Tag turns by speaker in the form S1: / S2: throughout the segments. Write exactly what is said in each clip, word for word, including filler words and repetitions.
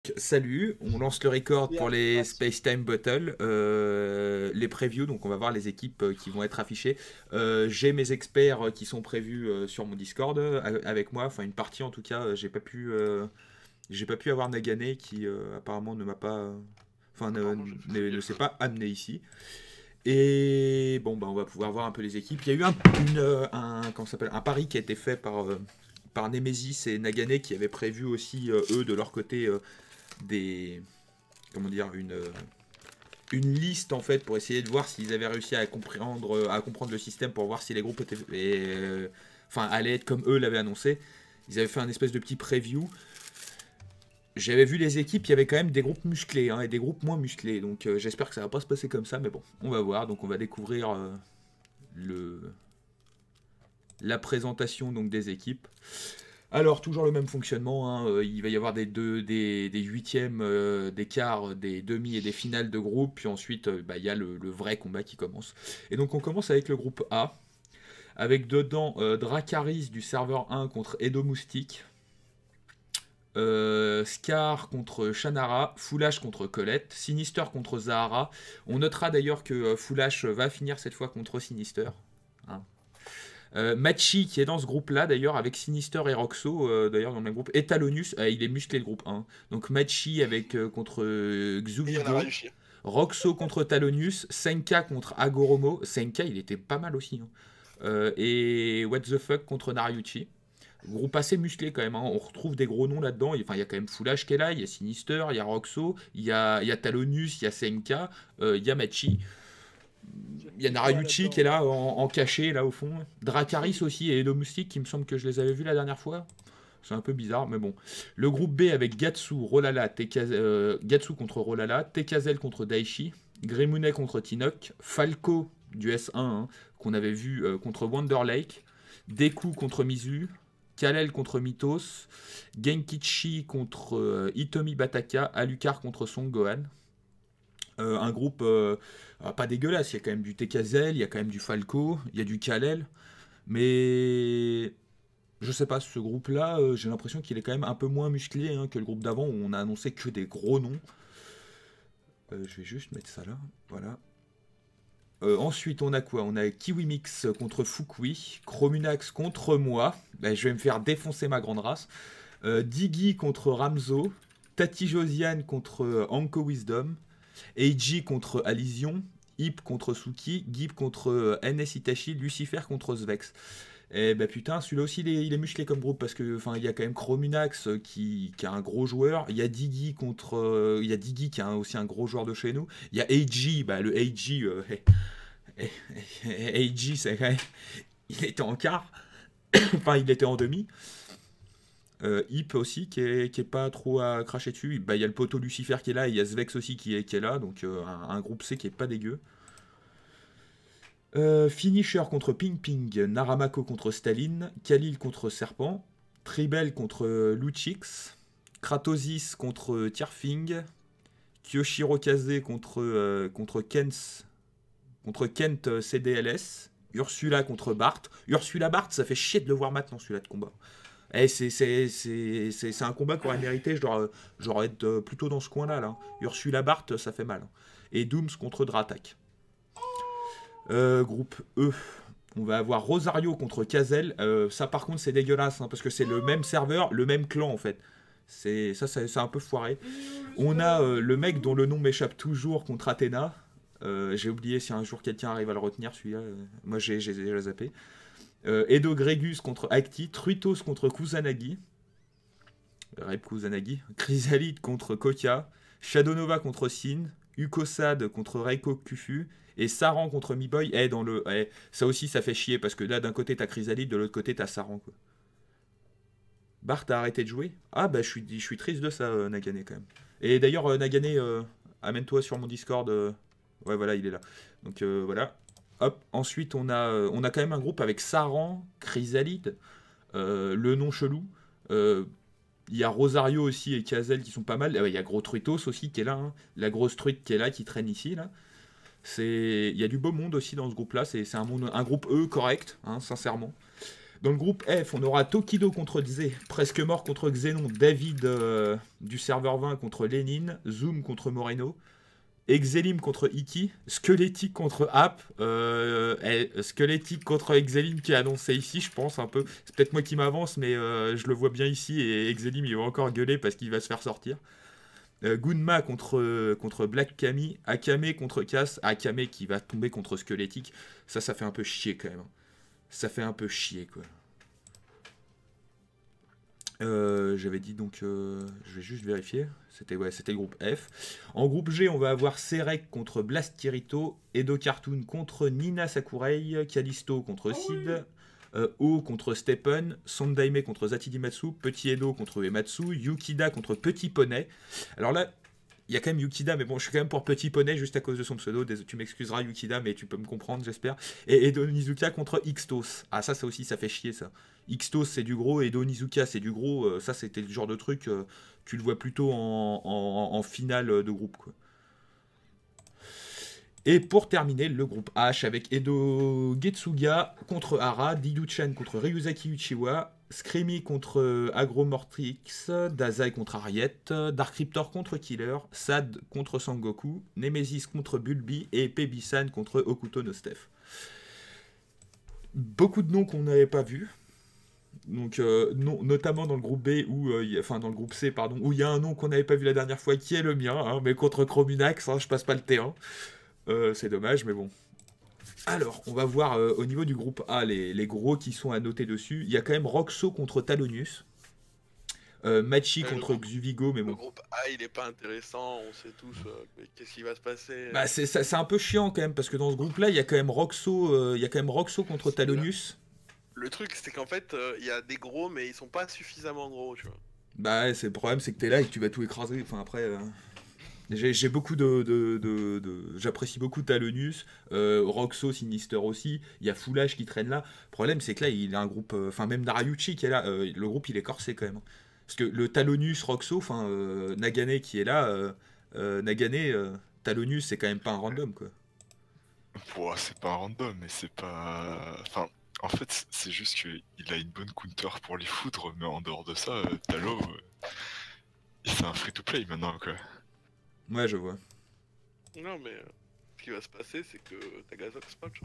S1: Salut, on lance le record pour les Space Time Battle, euh, les previews, donc on va voir les équipes euh, qui vont être affichées. Euh, j'ai mes experts euh, qui sont prévus euh, sur mon Discord euh, avec moi, enfin une partie en tout cas, euh, j'ai pas pu, euh, j'ai pas pu avoir Nagane qui euh, apparemment ne m'a pas, euh, enfin ne,
S2: Apparemment, je fais
S1: ne,
S2: fouiller
S1: ne
S2: le
S1: s'est
S2: code.
S1: pas amené ici. Et bon bah on va pouvoir voir un peu les équipes. Il y a eu un, une, euh, un, comment ça s'appelle, un pari qui a été fait par euh, par Nemesis et Nagane qui avaient prévu aussi euh, eux de leur côté euh, des comment dire, une, euh, une liste en fait pour essayer de voir s'ils avaient réussi à comprendre, à comprendre le système pour voir si les groupes étaient, et, euh, enfin, allaient être comme eux l'avaient annoncé. Ils avaient fait un espèce de petit preview. J'avais vu les équipes, il y avait quand même des groupes musclés hein, et des groupes moins musclés. Donc euh, j'espère que ça va pas se passer comme ça, mais bon, on va voir. Donc on va découvrir euh, le, la présentation donc des équipes. Alors, toujours le même fonctionnement, hein, euh, il va y avoir des, deux, des, des huitièmes, euh, des quarts, des demi et des finales de groupe, puis ensuite euh, bah, il y a le, le vrai combat qui commence. Et donc on commence avec le groupe A, avec dedans euh, Dracarys du serveur un contre Edo Moustique, euh, Scar contre Shannara, Foulash contre Colette, Sinister contre Zahara. On notera d'ailleurs que euh, Foulash va finir cette fois contre Sinister. Hein. Euh, Machi qui est dans ce groupe-là d'ailleurs avec Sinister et Roxo euh, d'ailleurs dans le même groupe et Talonus, euh, il est musclé le groupe un. Donc Machi avec euh, contre euh,
S2: Et on a
S1: Xuvigo,
S2: réussi.
S1: Roxo contre Talonus, Senka contre Agoromo, Senka il était pas mal aussi, hein. Euh, et What the fuck contre Nariuchi. Groupe assez musclé quand même, hein. On retrouve des gros noms là-dedans, enfin il y a quand même Foulash qui est là, il y a Sinister, il y a Roxo, il y a, il y a Talonus, il y a Senka, euh, il y a Machi. Il y a Narayuchi qui est là en, en cachet là au fond. Dracaris aussi et Edo Moustique qui me semble que je les avais vus la dernière fois. C'est un peu bizarre, mais bon. Le groupe B avec Gatsu, Rolala, Tekaze- euh, Gatsu contre Rolala, Tekazel contre Daichi, Grimune contre Tinoc, Falco du S un hein, qu'on avait vu euh, contre Wonder Lake, Deku contre Mizu, Kalel contre Mythos, Genkichi contre euh, Hitomi Bataka, Alucard contre Son Gohan. Euh, un groupe euh, euh, pas dégueulasse, il y a quand même du Tekazel, il y a quand même du Falco, il y a du Kalel, mais je sais pas, ce groupe-là, euh, j'ai l'impression qu'il est quand même un peu moins musclé hein, que le groupe d'avant où on a annoncé que des gros noms. Euh, je vais juste mettre ça là, voilà. Euh, ensuite, on a quoi? On a Kiwi Mix contre Fukui, Chromunax contre moi, ben, je vais me faire défoncer ma grande race. Euh, Diggy contre Ramzo, Tati Josiane contre euh, Anko Wisdom, Eiji contre Alision, Hip contre Suki, Gib contre euh, N S Itachi, Lucifer contre Svex. Et bah putain, celui-là aussi il est, il est musclé comme groupe parce que enfin il y a quand même Chromunax euh, qui, qui est un gros joueur, il y a Diggy contre euh, il y a Diggy qui est un- aussi un gros joueur de chez nous, il y a Eiji, bah le Eiji euh, Eiji c'est quand même- il était en quart, enfin il était en demi. Euh, Hip aussi qui est, qui est pas trop à cracher dessus. Bah, il y a le poteau Lucifer qui est là, et il y a Svex aussi qui est, qui est là, donc euh, un, un groupe C qui est pas dégueu. Euh, Finisher contre Ping Ping, Naramako contre Staline, Khalil contre Serpent, Tribel contre euh, Luchix, Kratosis contre euh, Tierfing, Kyoshiro Kaze contre, euh, contre, Kens, contre Kent euh, C D L S, Ursula contre Bart. Ursula Bart, ça fait chier de le voir maintenant celui-là de combat. Eh, c'est, c'est, c'est, c'est, c'est un combat qui aurait mérité, je dois, je dois être euh, plutôt dans ce coin-là. Là. Ursula Bart, ça fait mal. Et Dooms contre Dratak. Euh, groupe E, on va avoir Rosario contre Kazel. Euh, ça, par contre, c'est dégueulasse, hein, parce que c'est le même serveur, le même clan, en fait. C'est, ça, c'est, c'est un peu foiré. On a euh, le mec dont le nom m'échappe toujours contre Athéna. Euh, j'ai oublié si un jour quelqu'un arrive à le retenir, celui-là. Euh, moi, j'ai, j'ai déjà zappé. Euh, Edo Gregus contre Acti. Truitos contre Kusanagi. Rep Kusanagi. Chrysalide contre Kokia. Shadownova contre Sin. Ukosad contre Reiko Kufu. Et Saran contre Mi-Boy. Eh, dans le. Eh, ça aussi, ça fait chier parce que là, d'un côté, t'as Chrysalide, de l'autre côté, t'as Saran. Quoi. Bart a arrêté de jouer. Ah, bah, je suis, je suis triste de ça, euh, Nagane, quand même. Et d'ailleurs, euh, Nagane, euh, amène-toi sur mon Discord. euh, Ouais, voilà, il est là. Donc, euh, voilà. Hop. Ensuite, on a, euh, on a quand même un groupe avec Saran, Chrysalide, euh, le nom chelou. Euh, Il y a Rosario aussi et Kazel qui sont pas mal. Ah ouais, il y a Gros Truitos aussi qui est là. Hein. La grosse truite qui est là, qui traîne ici. Là. C'est... Il y a du beau monde aussi dans ce groupe-là. C'est, c'est un, monde, un groupe E correct, hein, sincèrement. Dans le groupe F, on aura Tokido contre Zé, Presque Mort contre Xenon, David euh, du serveur vingt contre Lénine, Zoom contre Moreno, Exelim contre Iki, Squelettic contre App, euh, eh, Squelettic contre Exelim qui est annoncé ici, je pense un peu. C'est peut-être moi qui m'avance, mais euh, je le vois bien ici et Exelim il va encore gueuler parce qu'il va se faire sortir. Euh, Gunma contre, euh, contre Black Kami, Akame contre Cass, Akame qui va tomber contre Squelettic. Ça, ça fait un peu chier quand même. Ça fait un peu chier quoi. Euh, J'avais dit donc, euh, je vais juste vérifier. C'était ouais, c'était le groupe F. En groupe G, on va avoir Serek contre Blast Kirito, Edo Cartoon contre Nina Sakurei, Callisto contre
S2: Oh
S1: Sid,
S2: oui.
S1: euh, O contre Steppen, Sandaime contre Zatidimatsu, Petit Edo contre Uematsu, Yukida contre Petit Poney. Alors là, il y a quand même Yukida, mais bon, je suis quand même pour Petit Poney juste à cause de son pseudo. Désolé, tu m'excuseras Yukida, mais tu peux me comprendre, j'espère. Et Edo Nizuka contre Xtos. Ah, ça, ça aussi, ça fait chier, ça. Xtos, c'est du gros, et Edo Nizuka, c'est du gros. Euh, ça, c'était le genre de truc, euh, tu le vois plutôt en, en, en finale de groupe, quoi. Et pour terminer, le groupe H avec Edo Getsuga contre Hara, Didu-chan contre Ryuzaki Uchiwa, Screamy contre Agromortrix, Dazai contre Ariette, Dark Cryptor contre Killer, Sad contre Sangoku, Nemesis contre Bulbi et Pebisan contre Okuto no Steph. Beaucoup de noms qu'on n'avait pas vus. Donc, euh, non, notamment dans le groupe B, où, euh, y a- enfin dans le groupe C, pardon, où il y a un nom qu'on n'avait pas vu la dernière fois, qui est le mien, hein, mais contre Chromunax, hein, je passe pas le T un. Euh, c'est dommage, mais bon. Alors, on va voir euh, au niveau du groupe A les, les gros qui sont à noter dessus. Il y a quand même Roxo contre Talonius, euh, Machi
S2: Euh, le
S1: contre
S2: groupe,
S1: Xuvigo, mais
S2: le
S1: bon.
S2: groupe A, il est pas intéressant, on sait tous. euh, mais qu'est-ce qui va se passer
S1: Bah,
S2: euh,
S1: c'est ça- c'est un peu chiant quand même, parce que dans ce groupe-là, il y a quand même Roxo, euh, il y a quand même Roxo contre
S2: là.
S1: Talonius.
S2: Le truc, c'est qu'en fait, euh, il y a des gros, mais ils sont pas suffisamment gros, tu vois.
S1: Bah, ouais, c'est le problème, c'est que t'es là et que tu vas tout écraser. Enfin, après. euh, J'ai j'ai beaucoup de. de, de- de- J'apprécie beaucoup Talonius, euh, Roxo, Sinister aussi. Il y a Foulage qui traîne là. Le problème, c'est que là, il a un groupe. euh, Enfin, même Dariuchi qui est là. euh, le groupe, il est corsé quand même. Parce que le Talonius, Roxo, enfin, euh, Nagane qui est là. euh, euh, Nagane, euh, Talonius, c'est quand même pas un random, quoi.
S3: Bon, c'est pas un random, mais c'est pas. Enfin, en fait, c- c'est juste qu'il a une bonne counter pour les foudres, mais en dehors de ça, euh, Talo, euh, c'est un free-to-play maintenant, quoi.
S1: Ouais, je vois.
S2: Non, mais euh, ce qui va se passer, c'est que Tagazox patch. Hein.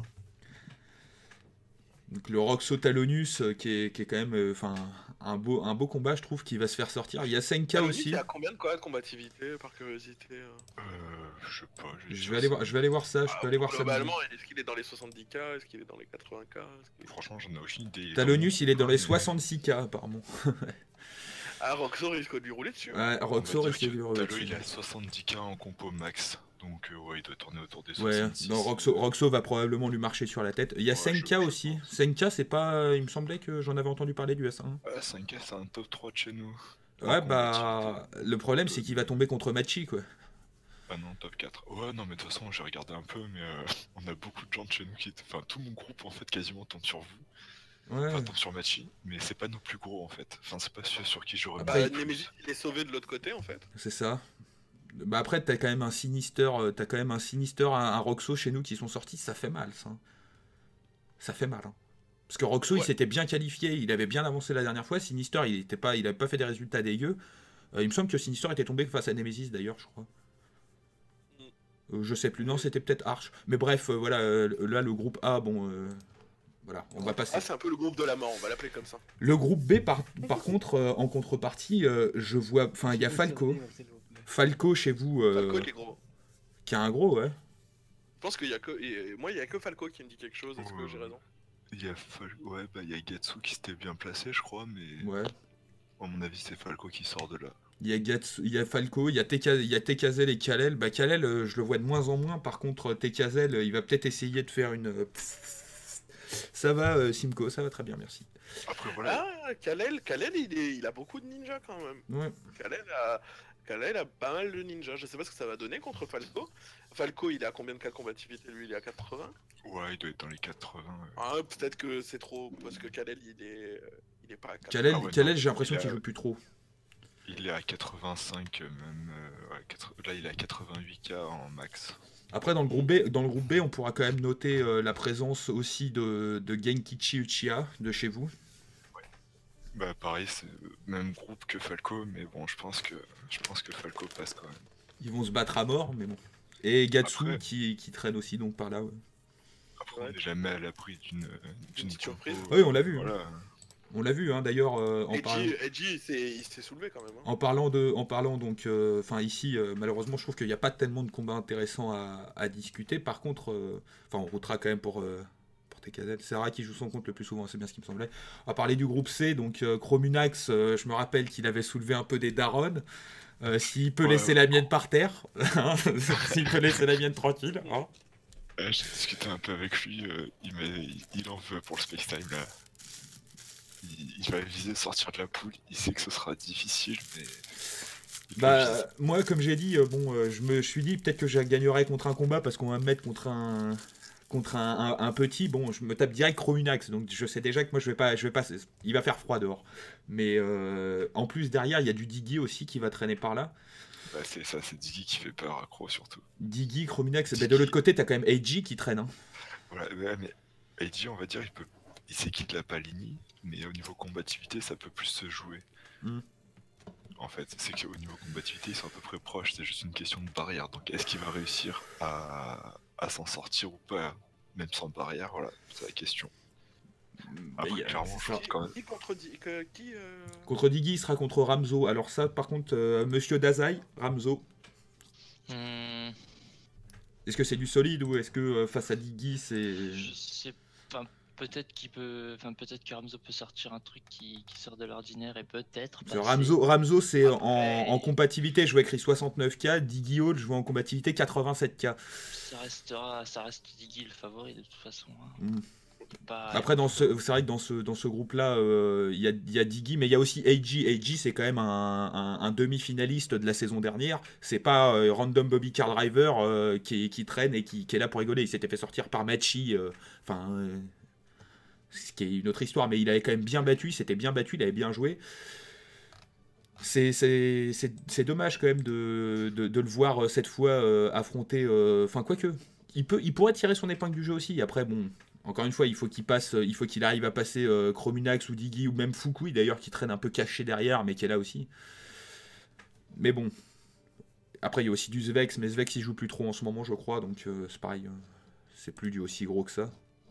S1: Donc le Roxo Talonius, euh, qui, est, qui est quand même. euh, Enfin, un, beau, un beau combat, je trouve, qui va se faire sortir. Il y a Senka
S2: Talonius, il
S1: aussi.
S2: y a combien de quoi de combativité, par curiosité euh
S3: Euh, je sais pas, je vais
S1: Je
S3: dire
S1: vais aller
S3: ça.
S1: voir, je vais aller voir ça. Je
S2: Ah,
S1: peux aller voir ça.
S2: globalement, est-ce qu'il est dans les soixante-dix K? Est-ce qu'il est dans les quatre-vingts K? Est-ce qu'il est-
S3: Franchement, j'en ai aucune idée.
S1: Talonius, il est dans les
S3: mais
S1: soixante-six K, apparemment.
S2: Ah, Roxo risque de lui rouler dessus. Hein.
S1: Ouais,
S3: On
S1: Roxo
S3: va
S1: risque
S3: dire
S1: de lui
S3: que
S1: remettre
S3: Talo,
S1: dessus.
S3: il est à soixante-dix K en compo max. Donc, euh, ouais, il doit tourner autour des
S1: Ouais,
S3: soixante-six.
S1: non, Roxo, Roxo va probablement lui marcher sur la tête. Il y a
S3: Ouais, je-
S1: Senka
S3: je
S1: aussi.
S3: pense.
S1: Senka, c'est pas. Il me semblait que j'en avais entendu parler du S un.
S3: Ouais, cinq K, c'est un top trois de chez nous. En
S1: Ouais,
S3: combativité.
S1: bah. Le problème, c'est qu'il va tomber contre Machi, quoi.
S3: Ah non, top quatre. Ouais, non, mais de toute façon, j'ai regardé un peu, mais euh, on a beaucoup de gens de chez nous qui. Enfin, tout mon groupe, en fait, quasiment tombe sur vous.
S1: Ouais.
S3: Enfin, tombe sur Machi, mais c'est pas nos plus gros, en fait. Enfin, c'est pas ceux sur qui j'aurais
S1: Après,
S3: mis
S2: Bah,
S3: le
S2: Nemesis,
S3: plus.
S2: il est sauvé de l'autre côté, en fait.
S1: C'est ça. Bah après, t'as quand même un Sinister, euh, t'as quand même un Sinister, un, un Roxo chez nous qui sont sortis, ça fait mal, ça. Ça fait mal, hein. Parce que Roxo, il
S2: Ouais.
S1: s'était bien qualifié, il avait bien avancé la dernière fois. Sinister, il était pas, il avait pas fait des résultats dégueux. Euh, il me semble que Sinister était tombé face à Nemesis d'ailleurs, je crois. Euh, je sais plus, non, c'était peut-être Arch. Mais bref, euh, voilà, euh, là le groupe A, bon, euh, voilà, on va passer.
S2: Ah, c'est un peu le groupe de la mort, on va l'appeler comme ça.
S1: Le groupe B, par, par contre, euh, en contrepartie, euh, je vois, enfin, il y a Falco. Falco chez vous, euh,
S2: Falco, il est gros.
S1: qui a un gros, ouais.
S2: Je pense qu'il y a que. et- Moi, il y a que Falco qui me dit quelque chose, est-ce que j'ai
S3: Ouais.
S2: raison?
S3: Il y a Fal- ouais, bah, il y a Gatsu qui s'était bien placé, je crois, mais
S1: Ouais.
S3: à mon avis, c'est Falco qui sort de là.
S1: Il y a, Gatsu- il y a Falco, il y a, Teka- il y a Tekazel et Kalel. Bah, Kalel, euh, je le vois de moins en moins. Par contre, Tekazel, euh, il va peut-être essayer de faire une. euh, Ça va, euh, Simco, ça va très bien, merci.
S3: Après, voilà.
S2: Ah, Kalel, Kalel, il, est... il a beaucoup de ninjas quand même.
S1: Ouais.
S2: Kalel a... Kalel a pas mal de ninjas. Je sais pas ce que ça va donner contre Falco. Falco, il est à combien de cas de combativité lui? Il est à quatre-vingts.
S3: Ouais, il doit être dans les quatre-vingts. ouais.
S2: Ah, peut-être que c'est trop parce que Kalel, il est, il est pas à quatre-vingts.
S1: Kalel,
S3: Ah ouais,
S1: Kalel,
S3: non,
S1: j'ai l'impression
S3: il a-
S1: qu'il joue plus trop.
S3: Il est à quatre-vingt-cinq, euh, même. euh, ouais, quatre- Là, il est à quatre-vingt-huit K en max.
S1: Après, dans le groupe B, dans le groupe B on pourra quand même noter euh, la présence aussi de, de Genkichi Uchiha de chez vous.
S3: Bah pareil, c'est le même groupe que Falco, mais bon, je pense que je pense que Falco passe quand même.
S1: Ils vont se battre à mort, mais bon. Et Gatsu
S3: Après-
S1: qui, qui traîne aussi donc par là. Ouais.
S3: Après,
S2: Ouais.
S3: on n'est jamais à l'abri d'une d'une
S2: petite
S3: compo,
S2: surprise.
S1: Oui, on l'a vu,
S3: Voilà.
S1: On l'a vu hein, d'ailleurs euh, en parlant.
S2: Edgy, Edgy, il s'est- il s'est soulevé quand même. Hein.
S1: En parlant de, en parlant donc, enfin ici euh, malheureusement je trouve qu'il n'y a pas tellement de combats intéressants à, à discuter. Par contre, euh, enfin on routera quand même pour euh, pour T K Z. C'est Rara qui joue son compte le plus souvent, c'est bien ce qui me semblait. On va parler du groupe C, donc euh, Chromunax, euh, je me rappelle qu'il avait soulevé un peu des darons. Euh, S'il peut
S3: Ouais,
S1: laisser
S3: ouais.
S1: la mienne par terre, hein, s'il peut laisser la mienne tranquille. Hein.
S3: Euh, J'ai discuté un peu avec lui, euh, il, m'a- il, il en veut pour le Space Time là. Il, il va viser sortir de la poule, il sait que ce sera difficile, mais. il peut viser.
S1: Bah moi comme j'ai dit, euh, bon euh, je me suis dit peut-être que je gagnerais contre un combat parce qu'on va me mettre contre un contre un, un- un petit. Bon je me tape direct Chromunax, donc je sais déjà que moi je vais pas je vais pas il va faire froid dehors. Mais euh, en plus derrière il y a du Diggy aussi qui va traîner par là.
S3: Bah, c'est ça, c'est Diggy qui fait peur à Crow surtout.
S1: Diggy, Chromunax, bah, de l'autre côté t'as quand même A G qui traîne. Hein.
S3: Voilà, ouais, mais Eiji, on va dire, il peut. Il sait qu'il l'a pas Lini, mais au niveau combativité, ça peut plus se jouer.
S1: Mm.
S3: En fait, c'est qu'au niveau combativité, ils sont à peu près proches, c'est juste une question de barrière. Donc, est-ce qu'il va réussir à, à s'en sortir ou pas, même sans barrière? Voilà, c'est la question.
S1: Bah,
S3: Après,
S1: il y a-
S3: clairement,
S1: c'est
S3: je
S1: ça.
S3: pense quand même.
S2: Qui contre Di- que- qui euh,
S1: Contre Diggy il sera contre Ramzo. Alors ça par contre euh, Monsieur Dazai, Ramzo.
S4: Hmm,
S1: Est-ce que c'est du solide ou est-ce que euh, face à Diggy c'est.
S4: je sais pas. Peut-être qu'il peut. Enfin, peut-être que Ramzo peut sortir un truc qui, qui sort de l'ordinaire et peut-être.
S1: Parce que
S4: passer.
S1: Ramzo, Ramzo c'est en,
S4: Après,
S1: en compatibilité, je vois écrit soixante-neuf K, Diggy Hall, je vois en compatibilité quatre-vingt-sept K.
S4: Ça restera. Ça reste Diggy le favori de toute façon. hein.
S1: Mm.
S4: Bah,
S1: Après, dans ce, c'est vrai que dans ce, dans ce groupe-là, euh, il y, a, il y a Diggy, mais il y a aussi A G. A G, c'est quand même un, un- un demi-finaliste de la saison dernière. C'est pas euh, Random Bobby Car Driver euh, qui, qui traîne et qui, qui est là pour rigoler. Il s'était fait sortir par Machi. euh, Enfin, euh, ce qui est une autre histoire, mais il avait quand même bien battu. Il s'était bien battu, il avait bien joué. C'est c'est- c'est- c'est dommage quand même de, de, de le voir euh, cette fois euh, affronter. euh, Enfin, quoique, il, peut, il pourrait tirer son épingle du jeu aussi. Après, bon, encore une fois, il faut qu'il passe, il faut qu'il arrive à passer euh, Chromunax ou Diggy ou même Fukui d'ailleurs qui traîne un peu caché derrière, mais qui est là aussi. Mais bon. Après, il y a aussi du Zvex, mais Zvex il joue plus trop en ce moment, je crois, donc euh, c'est pareil. euh, C'est plus du aussi gros que ça.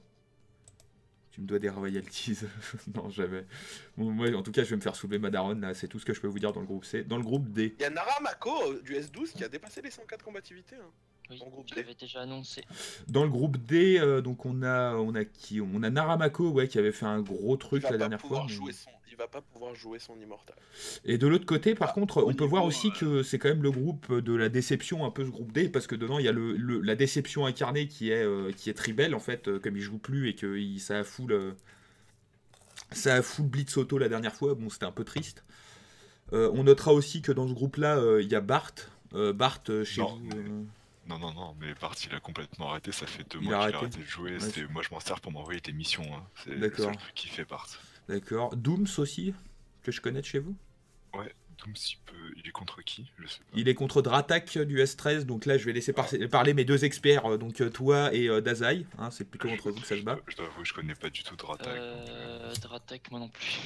S1: Tu me dois des royalties. Non, jamais. Bon, moi, en tout cas, je vais me faire soulever ma daronne, là. C'est tout ce que je peux vous dire dans le groupe C. Dans le groupe D.
S2: Il y a Nara Mako euh, du S douze qui a dépassé les cent quatre combativité. Hein.
S4: oui,
S2: en groupe
S4: je
S2: D.
S4: l'avais déjà annoncé.
S1: Dans le groupe D, euh, donc on a, on a qui? On a Naramako, ouais, qui avait fait un gros
S2: Il
S1: truc
S2: va
S1: la
S2: pas
S1: dernière fois.
S2: pouvoir
S1: mais-
S2: jouer son, il va pas pouvoir jouer son immortal.
S1: Et de l'autre côté, par
S2: Ah,
S1: contre,
S2: au
S1: on peut voir
S2: niveau,
S1: aussi que c'est quand même le groupe de la déception, un peu ce groupe D, parce que dedans il y a le, le- la déception incarnée qui est, euh, qui est Tribel en fait, euh, comme il joue plus et que il- ça a full, euh, ça a full Blitz Auto la dernière fois. Bon, c'était un peu triste. Euh, on notera aussi que dans ce groupe-là, euh, il y a Bart. Euh, Bart euh, chez
S3: Non,
S1: vous.
S3: mais-
S1: euh,
S3: Non, non, non, mais Bart, il a complètement arrêté, ça fait deux
S1: Il
S3: mois
S1: a
S3: qu'il a
S1: arrêté.
S3: arrêté de jouer.
S1: Ouais,
S3: c'était-
S1: c'est-
S3: Moi, je m'en sers pour m'envoyer des missions. Hein. C'est le
S1: D'accord.
S3: seul truc qu'il fait, Bart.
S1: D'accord. Dooms aussi, que je connais de chez vous.
S3: Ouais, Dooms, il, peut... il est contre qui? Je sais pas.
S1: Il est contre Dratak du S treize, donc là je vais laisser par- parler mes deux experts, euh, donc euh, toi et euh, Dazai, hein, c'est plutôt entre vous que ça se bat.
S3: Je, je dois avouer, je connais pas du tout Dratak.
S4: Euh, Dratek, moi non plus.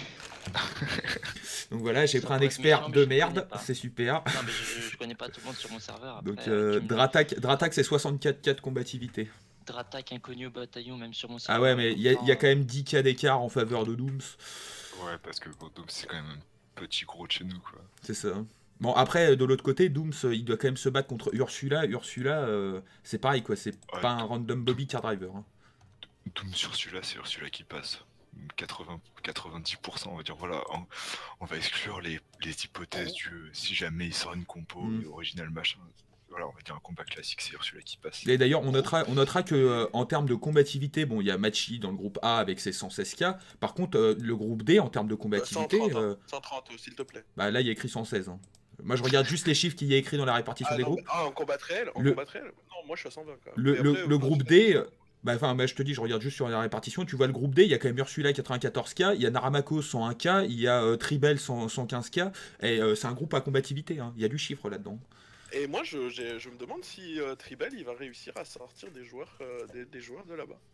S1: Donc voilà, j'ai
S4: Ça
S1: pris un
S4: pourrait être
S1: expert
S4: méchant, mais
S1: de
S4: je connais
S1: merde,
S4: pas.
S1: c'est super.
S4: Non, mais je, je connais pas tout le monde sur mon serveur. Après,
S1: Donc
S4: euh,
S1: euh,
S4: tu me-
S1: Dratak, Dratak c'est soixante-quatre K de combativité.
S4: Dratak inconnu au bataillon, même sur mon
S1: Ah
S4: serveur.
S1: ouais, mais il y, a- il y a
S4: pourtant,
S1: quand même dix K d'écart en faveur de Dooms,
S3: Ouais, parce que bon, Dooms, c'est quand même un petit gros de chez nous, quoi.
S1: c'est ça. hein. Bon après, de l'autre côté, Dooms, euh, il doit quand même se battre contre Ursula. Ursula, euh, c'est pareil quoi, c'est
S3: Ouais,
S1: pas un random Bobby Car Driver. hein.
S3: Dooms sur celui-là, c'est celui-là qui passe. quatre-vingts, quatre-vingt-dix pour cent, on va dire, voilà, on, on va exclure les, les hypothèses du euh, si jamais il sort une compo
S1: Mm.
S3: original machin. Voilà, on va dire un combat classique, c'est celui-là qui passe.
S1: Et d'ailleurs, on notera, on notera que euh, en termes de combativité, bon, il y a Machi dans le groupe A avec ses cent seize K. Par contre, euh, le groupe D, en termes de
S2: Euh,
S1: combativité,
S2: cent trente, hein.
S1: euh,
S2: cent trente, euh, s'il te plaît.
S1: bah, là, il y a écrit cent seize. hein. Moi, je regarde juste les chiffres qu'il y a écrit dans la répartition
S2: Ah,
S1: des
S2: non,
S1: groupes.
S2: mais- ah, en combat réel, en
S1: Le-
S2: combat réel Non, moi je suis à cent vingt quand même.
S1: Le,
S2: Et
S1: le-
S2: après,
S1: le
S2: euh,
S1: groupe D, euh, bah, enfin, bah, je te dis, je regarde juste sur la répartition. Tu vois le groupe D, il y a quand même Ursula quatre-vingt-quatorze K, il y a Naramako cent un K, il y a euh, Tribel cent quinze K, et euh, c'est un groupe à combativité. hein. Il y a du chiffre là-dedans.
S2: Et moi je, j'ai- je me demande si euh, Tribal il va réussir à sortir des joueurs, euh, des, des joueurs de là-bas.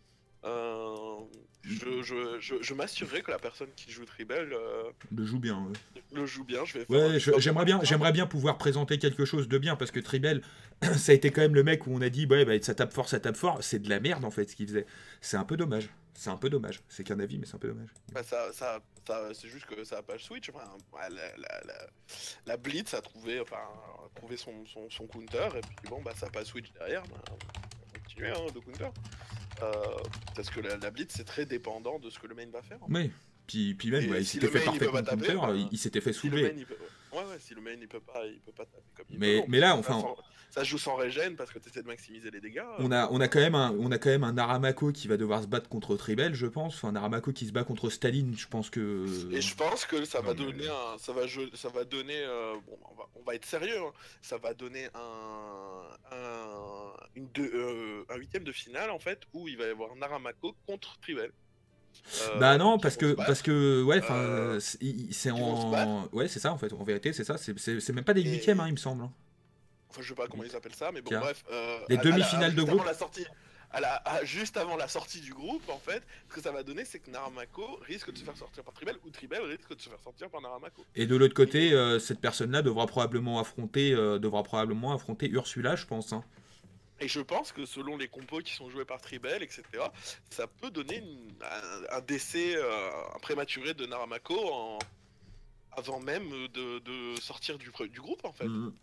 S2: Euh, je je, je, je m'assurerai que la personne qui joue Tribel euh,
S1: Le joue bien. Ouais,
S2: le joue bien. Je vais faire un
S1: ouais je-
S2: petit
S1: j'aimerais bien, j'aimerais bien pouvoir présenter quelque chose de bien parce que Tribel, ça a été quand même le mec où on a dit ouais, bah, ça tape fort, ça tape fort. C'est de la merde en fait ce qu'il faisait. C'est un peu dommage. C'est un peu dommage. C'est qu'un avis, mais c'est un peu dommage.
S2: Bah, ça, ça, ça, c'est juste que ça a pas switch. Enfin, ouais, la, la, la, la Blitz a trouvé, enfin, a trouvé son, son, son counter et puis bon, bah ça a pas switch derrière. Bah, on va continuer hein, de counter. Euh, parce que la, la Blitz c'est très dépendant de ce que le main va faire. En fait.
S1: Mais puis, puis même,
S2: Et
S1: ouais, il
S2: si
S1: s'était
S2: le
S1: fait
S2: main, il peut
S1: parfaitement
S2: pas taper,
S1: counter,
S2: bah,
S1: il, il s'était fait
S2: Si le
S1: soulever.
S2: main, il peut... Ouais, ouais, si le main il peut pas, il peut pas taper comme il
S1: Mais,
S2: peut.
S1: mais là,
S2: Ça,
S1: enfin,
S2: sans- ça se joue sans régène parce que tu essaies de maximiser les dégâts.
S1: on a, on a quand même un, on a quand même un Naramako qui va devoir se battre contre Tribel, je pense. Enfin, Naramako qui se bat contre Staline, je pense que.
S2: Et je pense que ça va
S3: Non, mais-
S2: donner un, ça va, je- ça va donner, euh, bon, on va, on va être sérieux, hein. Ça va donner un, un, une deux- euh, un huitième de finale en fait où il va y avoir Naramako contre Tribel. Euh,
S1: Bah non,
S2: qui
S1: parce
S2: vont
S1: que
S2: se battre.
S1: parce que ouais, enfin,
S2: Euh,
S1: c'est il- c'est
S2: qui vont se
S1: en
S2: battre.
S1: ouais, c'est ça en fait. En vérité, c'est ça. C'est c'est- c'est même pas des
S2: Et-
S1: huitièmes, hein, il me semble. hein.
S2: Enfin, je sais pas comment ils appellent ça, mais bon,
S1: Car-
S2: bref. euh,
S1: Des
S2: à- à la-
S1: demi-finales de
S2: juste
S1: groupe.
S2: avant la sortie, à la- à- juste avant la sortie du groupe, en fait, ce que ça va donner, c'est que Naramako risque de se faire sortir par Tribel ou Tribel risque de se faire sortir par Naramako.
S1: Et de l'autre côté, euh, cette personne-là devra probablement affronter, euh, devra probablement affronter Ursula, je pense. hein.
S2: Et je pense que selon les compos qui sont joués par Tribel, et cetera, ça peut donner une- un, un décès euh, un prématuré de Naramako en... avant même de, de sortir du, du groupe, en fait.
S1: Mhm.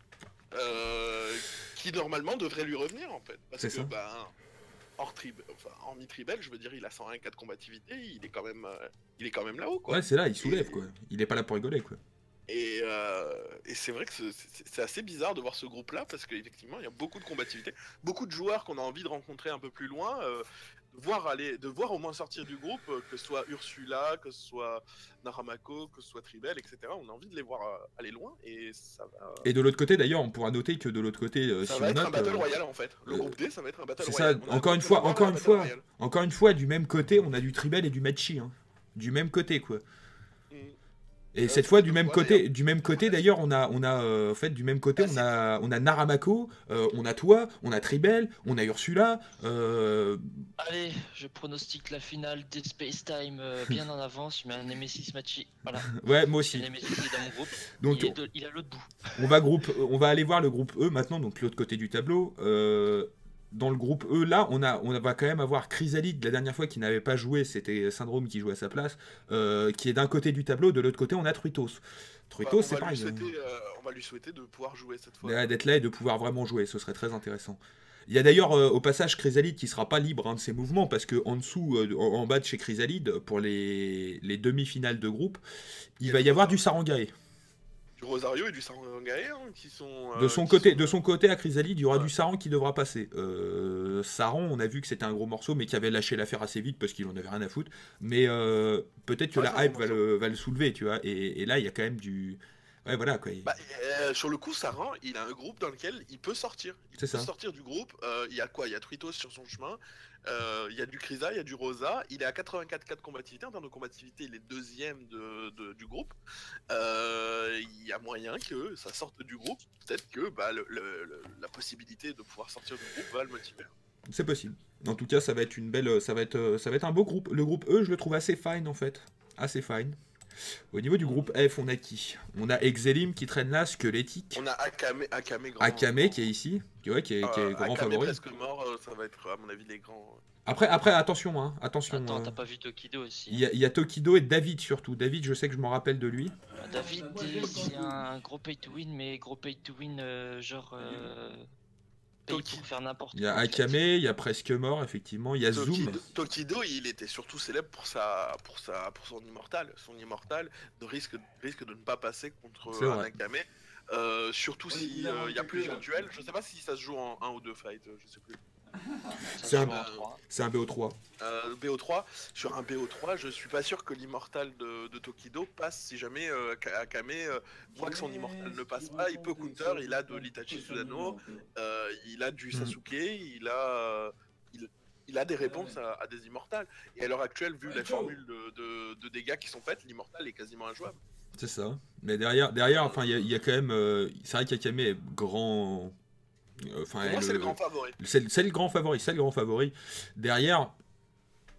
S2: Euh, qui normalement devrait lui revenir, en fait. Parce
S1: C'est
S2: que,
S1: ça.
S2: ben, hors Tribel, enfin, hormis Tribel, je veux dire, il a cent un cas de combativité, il est quand même, euh, il est quand même là-haut, quoi.
S1: Ouais, c'est là, il soulève
S2: Et-
S1: quoi. Il est pas là pour rigoler quoi.
S2: Et, euh, et c'est vrai que c'est- c'est c'est assez bizarre de voir ce groupe-là parce qu'effectivement il y a beaucoup de combativité, beaucoup de joueurs qu'on a envie de rencontrer un peu plus loin, euh, de voir aller, de voir au moins sortir du groupe, euh, que ce soit Ursula, que ce soit Naramako, que ce soit Tribel, et cetera. On a envie de les voir euh, aller loin et ça va.
S1: Et de l'autre côté, d'ailleurs, on pourra noter que de l'autre côté, euh,
S2: Ça
S1: si
S2: va
S1: on
S2: être un
S1: note,
S2: battle
S1: euh,
S2: royal en fait. Le
S1: euh,
S2: groupe D, ça va être un battle
S1: c'est
S2: royal.
S1: ça.
S2: On a
S1: Encore
S2: un
S1: une
S2: groupe
S1: fois,
S2: de
S1: encore une
S2: battle
S1: fois,
S2: royal.
S1: encore une fois, du même côté, on a du Tribel et du Matchi. hein. Du même côté quoi.
S2: Mm.
S1: Et
S2: Euh,
S1: cette
S2: ça
S1: fois,
S2: fait
S1: du
S2: deux
S1: même
S2: fois,
S1: côté,
S2: d'ailleurs.
S1: du même côté d'ailleurs, on a, on a, euh, en fait, du même côté,
S2: Ah,
S1: on
S2: c'est-
S1: a, on a Naramako, euh, on a toi, on a Tribel, on a Ursula. euh,
S4: Allez, je pronostique la finale des Space Time euh, bien en avance. Je mets un Nemesis Matchy. Voilà.
S1: Ouais, moi
S4: Si
S1: aussi.
S4: Nemesis est dans mon groupe.
S1: Donc,
S4: il, est de- il est à l'autre bout.
S1: on va groupe, on va aller voir le groupe E maintenant, donc l'autre côté du tableau. Euh, dans le groupe E, là, on, a, on va quand même avoir Chrysalide, la dernière fois qui n'avait pas joué, c'était Syndrome qui jouait à sa place, euh, qui est d'un côté du tableau, de l'autre côté, on a Truitos.
S2: Bah,
S1: Truitos,
S2: on,
S1: c'est
S2: va lui
S1: pareil.
S2: souhaiter, euh, on va lui souhaiter de pouvoir jouer cette fois.
S1: euh, D'être là et de pouvoir vraiment jouer, ce serait très intéressant. Il y a d'ailleurs euh, au passage Chrysalide qui sera pas libre hein, de ses mouvements parce que en dessous, euh, en, en bas de chez Chrysalide, pour les, les demi-finales de groupe, il
S2: Il y a
S1: va y
S2: du
S1: avoir
S2: Rosario.
S1: du Sarangae.
S2: Du Rosario et du Sarangae hein, qui sont.
S1: De
S2: euh,
S1: son
S2: qui
S1: côté,
S2: sont,
S1: de son côté à Chrysalide, il y aura
S2: Ouais.
S1: du Saran qui devra passer. Euh, Saran, on a vu que c'était un gros morceau, mais qui avait lâché l'affaire assez vite parce qu'il en avait rien à foutre. Mais euh, peut-être que
S2: Ouais,
S1: la
S2: c'est un
S1: hype
S2: gros
S1: va
S2: morceau.
S1: le, va le soulever, tu vois. Et, et là, il y a quand même du. Ouais, voilà quoi.
S2: Bah, euh, sur le coup, Saran, il a un groupe dans lequel il peut sortir. Il
S1: C'est
S2: peut
S1: ça.
S2: sortir du groupe. Euh, il y a quoi? Il y a Truitos sur son chemin. Euh, il y a du Krysa, il y a du Rosa. Il est à quatre-vingt-quatre cas de combativité. En termes de combativité, il est deuxième de, de- du groupe. Euh, il y a moyen que ça sorte du groupe. Peut-être que bah, le- le- le- la possibilité de pouvoir sortir du groupe va le motiver.
S1: C'est possible. En tout cas, ça va être une belle, ça va être, euh, ça va être un beau groupe. Le groupe E, je le trouve assez fine en fait, assez fine. Au niveau du groupe F, on a qui? On a Exelim qui traîne là, Squelettique,
S2: On a Akame, Akame, grand,
S1: Akame qui est ici, qui, ouais, qui est, qui est
S2: euh,
S1: grand
S2: Akame
S1: favori.
S2: presque mort. euh, Ça va être à mon avis les grands.
S1: Après, après, attention, hein, attention.
S4: Attends,
S1: euh,
S4: t'as pas vu Tokido aussi.
S1: Il y, a- il y a Tokido et David surtout. David, je sais que je m'en rappelle de lui.
S4: Euh, David, euh, c'est un gros pay to win, mais gros pay to win, euh, genre. Euh, paye
S2: Toki-
S4: pour faire n'importe
S1: Il y a
S4: quoi. en fait.
S1: Akame, il y a Presque Mort, effectivement. Il y a Zoom.
S2: Tokido, Tokido, il était surtout célèbre pour sa, pour sa, pour son immortal. Son immortal de risque, risque de ne pas passer contre
S1: C'est
S2: un
S1: vrai.
S2: Akame. Euh, surtout si euh, il y a plusieurs duels. Je sais pas si ça se joue en un ou deux fights, euh, je sais plus.
S4: Ça
S1: C'est
S4: se
S1: un-
S4: joue en trois.
S1: C'est un B O trois.
S2: Euh, B O trois, sur un B O trois, je suis pas sûr que l'immortal de, de Tokido passe si jamais euh, Ka- Akame euh, voit que son immortal ne passe pas. Il peut counter, il a de l'Itachi Sudano, euh, il a du
S1: Mm.
S2: Sasuke, il a, euh, il, il a des réponses à, à des immortals. Et à l'heure actuelle, vu les formules de, de- de dégâts qui sont faites, l'immortal est quasiment injouable.
S1: C'est ça. Mais derrière, derrière enfin, il y, a- il y a quand même. euh, c'est vrai qu'Akame est grand. euh, Enfin,
S2: Pour moi,
S1: elle,
S2: c'est le
S1: euh,
S2: grand favori.
S1: C'est c'est le grand favori, c'est le grand favori. Derrière,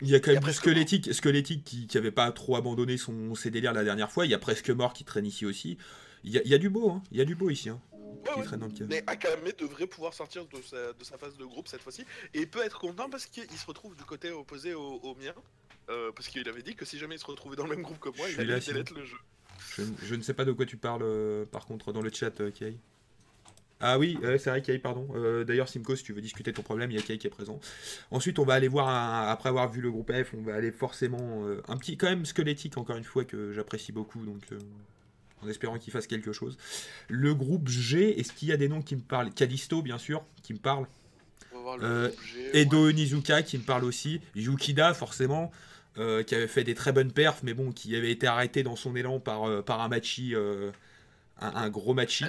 S1: Il y a quand
S2: Il y
S1: même
S2: a
S1: du
S2: presque
S1: squelettique, squelettique qui, qui avait pas trop abandonné son, ses délires la dernière fois. Il y a presque mort qui traîne ici aussi. Il y a, il y a du beau, hein. Il y a du beau ici, hein,
S2: Ouais,
S1: qui
S2: ouais.
S1: traîne dans le cas.
S2: Mais Akame devrait pouvoir sortir de sa, de sa phase de groupe cette fois-ci. Et il peut être content parce qu'il se retrouve du côté opposé au, au mien. Euh, parce qu'il avait dit que si jamais il se retrouvait dans le même groupe que moi,
S1: Je
S2: il
S1: suis
S2: allait
S1: là,
S2: délettre le jeu.
S1: Je, je ne sais pas de quoi tu parles, euh, par contre, dans le chat, euh, Kai. Ah oui, euh, c'est vrai, Kai, pardon. Euh, D'ailleurs, Simco, si tu veux discuter ton problème, il y a Kai qui est présent. Ensuite, on va aller voir, un- après avoir vu le groupe F, on va aller forcément... euh, un petit, quand même squelettique, encore une fois, que j'apprécie beaucoup, donc... euh, en espérant qu'il fasse quelque chose. Le groupe G, est-ce qu'il y a des noms qui me parlent? Callisto, bien sûr, qui me parle.
S2: On va voir le
S1: Euh,
S2: groupe G,
S1: Edo
S2: ouais.
S1: Onizuka, qui me parle aussi. Yukida, forcément, euh, qui avait fait des très bonnes perfs, mais bon, qui avait été arrêté dans son élan par, euh, par un machi, euh, un, un gros machi.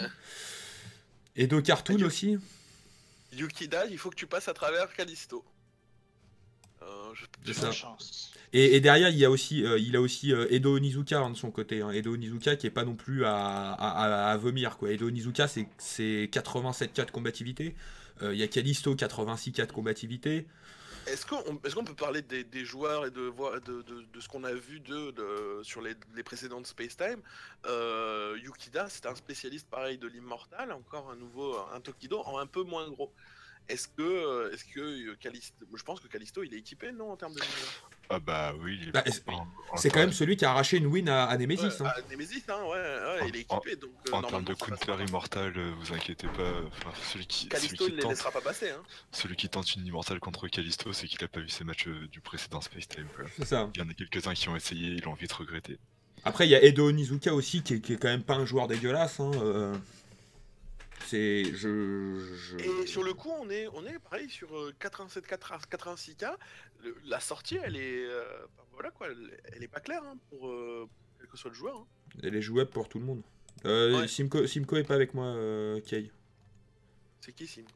S1: Edo Cartoon
S2: Yu-
S1: aussi.
S2: Yukida, il faut que tu passes à travers Callisto. Euh, je-
S1: C'est
S2: je-
S1: ça.
S4: Bonne chance.
S1: Et, et derrière, il y a aussi, euh, il a aussi euh, Edo Onizuka hein, de son côté. Hein. Edo Onizuka qui est pas non plus à, à, à- à vomir. Quoi. Edo Onizuka, c'est- c'est quatre-vingt-sept cas de combativité. Euh, Il y a Callisto, quatre-vingt-six cas de combativité.
S2: Est-ce qu'on est-ce qu'on peut parler des, des joueurs et de, voir, de, de, de ce qu'on a vu de, de- sur les, les précédentes Space Time euh, Yukida, c'est un spécialiste pareil de l'immortal, encore un nouveau, un Tokido, en un peu moins gros. Est-ce que, euh, est-ce que euh, Callisto, je pense que Callisto il est équipé non en termes de ninja
S3: Ah bah oui, il est
S1: Bah, c'est-
S3: en- en
S1: C'est quand
S3: termes-
S1: même celui qui a arraché une win à, à Nemesis.
S2: Ouais,
S1: hein.
S2: ah, Nemesis, hein, ouais, ouais,
S3: En-
S2: il est équipé donc. euh,
S3: En termes
S2: normalement,
S3: de
S2: ça
S3: counter
S2: passera.
S3: immortal, euh, vous inquiétez pas. Enfin, celui qui, celui
S2: Callisto
S3: qui
S2: il les
S3: tente,
S2: laissera pas passer. Hein.
S3: celui qui tente une immortale contre Callisto, c'est qu'il a pas vu ses matchs euh, du précédent Space Time. Quoi.
S1: C'est ça.
S3: Il y en a quelques-uns qui ont essayé, ils l'ont vite regretté.
S1: Après, il y a Edo Onizuka aussi qui est, qui est quand même pas un joueur dégueulasse. Hein. euh, C'est. Je. je-
S2: Et sur le coup, on est, on est pareil sur euh, quatre-vingt-sept quatre-vingt-six K. Le- la sortie, elle est, euh, enfin, voilà quoi, elle, elle est pas claire hein, pour euh, quel que soit le joueur. Hein.
S1: Elle est jouable pour tout le monde. Euh,
S2: Ouais.
S1: Simco, Simco est pas avec moi, euh, Kay.
S2: C'est qui Simco?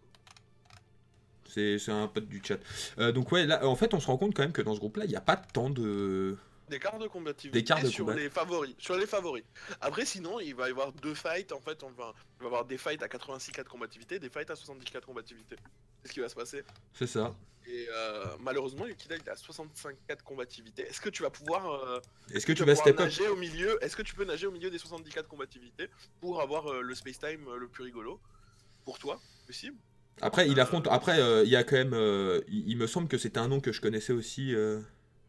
S1: C'est c'est un pote du chat. Euh, donc ouais, là, en fait, on se rend compte quand même que dans ce groupe-là, il n'y a pas tant de...
S2: Des cartes de combativité
S1: Des cartes de
S2: sur
S1: combat.
S2: les favoris. Sur les favoris. Après, sinon, il va y avoir deux fights. En fait, on va, il va y avoir des fights à quatre-vingt-six K de combativité, des fights à soixante-dix K de combativité. C'est ce qui va se passer.
S1: C'est ça.
S2: Et euh, malheureusement, Yukida, il a soixante-cinq K de combativité. Est-ce que tu vas pouvoir euh,
S1: Est-ce que tu
S2: vas
S1: vas
S2: pouvoir
S1: step up?
S2: nager au milieu? Est-ce que tu peux nager au milieu des soixante-dix K de combativité pour avoir euh, le space time euh, le plus rigolo pour toi possible?
S1: Après, il
S2: Euh,
S1: affronte... Après, euh, il y a quand même... euh, il, il me semble que c'était un nom que je connaissais aussi... euh,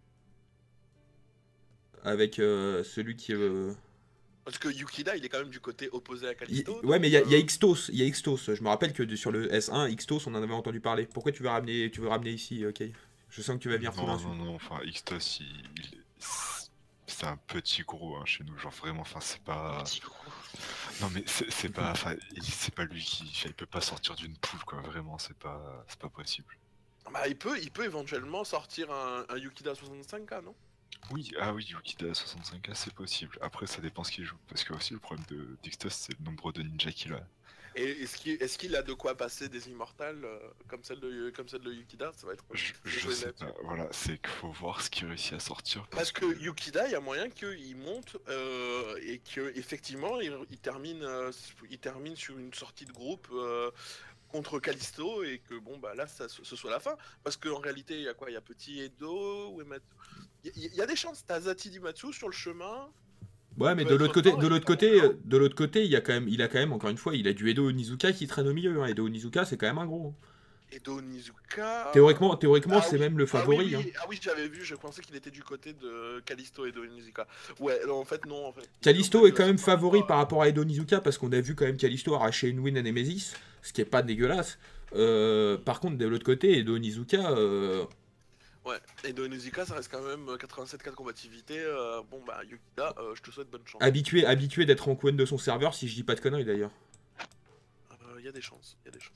S1: avec euh, celui qui... euh,
S2: Parce que Yukida, il est quand même du côté opposé à
S1: il-
S2: Callisto.
S1: Ouais, mais il y a, il y a
S2: euh,
S1: Xtos. Il y a Xtos. Je me rappelle que de- sur le S un, Xtos, on en avait entendu parler. Pourquoi tu veux ramener, tu veux ramener ici, ok? Je sens que tu vas venir foutre
S3: Non,
S1: un
S3: non, non, enfin, Xtos, il, il- c'est un petit gros hein, chez nous, genre vraiment, enfin, c'est pas.
S4: Petit gros.
S3: Non, mais c'est c'est pas. Enfin, il- c'est pas lui qui. Il peut pas sortir d'une poule, quoi, vraiment, c'est pas. C'est pas possible.
S2: Bah, il peut, il peut éventuellement sortir un, un Yukida soixante-cinq K, non?
S3: Oui, ah oui, Yukida à soixante-cinq K, c'est possible. Après, ça dépend ce qu'il joue. Parce que aussi, le problème de d'Xtos, c'est le nombre de ninjas qu'il a.
S2: Et est-ce qu'il est qu'il a de quoi passer des immortals euh, comme, celle de, comme celle de Yukida? Ça va être.
S3: Je,
S2: je
S3: je
S2: vais
S3: sais
S2: là-dessus.
S3: pas, voilà, c'est qu'il faut voir ce qu'il réussit à sortir.
S2: Parce que Yukida, il y a moyen qu'il monte euh, et qu'effectivement, il, il, termine, euh, il termine sur une sortie de groupe euh, contre Callisto et que bon, bah là, ça, ce soit la fin. Parce qu'en réalité, il y a quoi? Il y a Petit Edo, Uematsu. Il y, y a des chances. T'as Zati Dimatsu sur le chemin.
S1: Ouais, mais
S2: peut
S1: de
S2: être
S1: l'autre côté,
S2: fort
S1: de
S2: et
S1: l'autre
S2: pas
S1: côté,
S2: encore.
S1: de l'autre côté, il y a quand même, il a quand même encore une fois, il a du Edo Onizuka qui traîne au milieu. Hein. Edo Onizuka, c'est quand même un gros.
S2: Edo Nizuka.
S1: Théoriquement, théoriquement,
S2: Ah
S1: c'est
S2: oui.
S1: même le
S2: Ah oui,
S1: favori.
S2: oui,
S1: hein.
S2: ah oui, j'avais vu, je pensais qu'il était du côté de Callisto et de Nizuka. Ouais, non, en fait, non. En fait.
S1: Callisto
S2: En fait,
S1: est quand même
S2: c'est
S1: favori
S2: pas-
S1: par rapport à Edo Onizuka parce qu'on a vu quand même Callisto arracher une win à Nemesis, ce qui est pas dégueulasse. Euh, par contre, de l'autre côté, Edo Onizuka, euh,
S2: Ouais, et de Nizuka, ça reste quand même quatre-vingt-sept K de combativité. euh, bon, bah, Yukida, euh, je te souhaite bonne chance.
S1: habitué, habitué d'être en coin de son serveur, si je dis pas de conneries d'ailleurs.
S2: Il y a des chances, il y a des chances.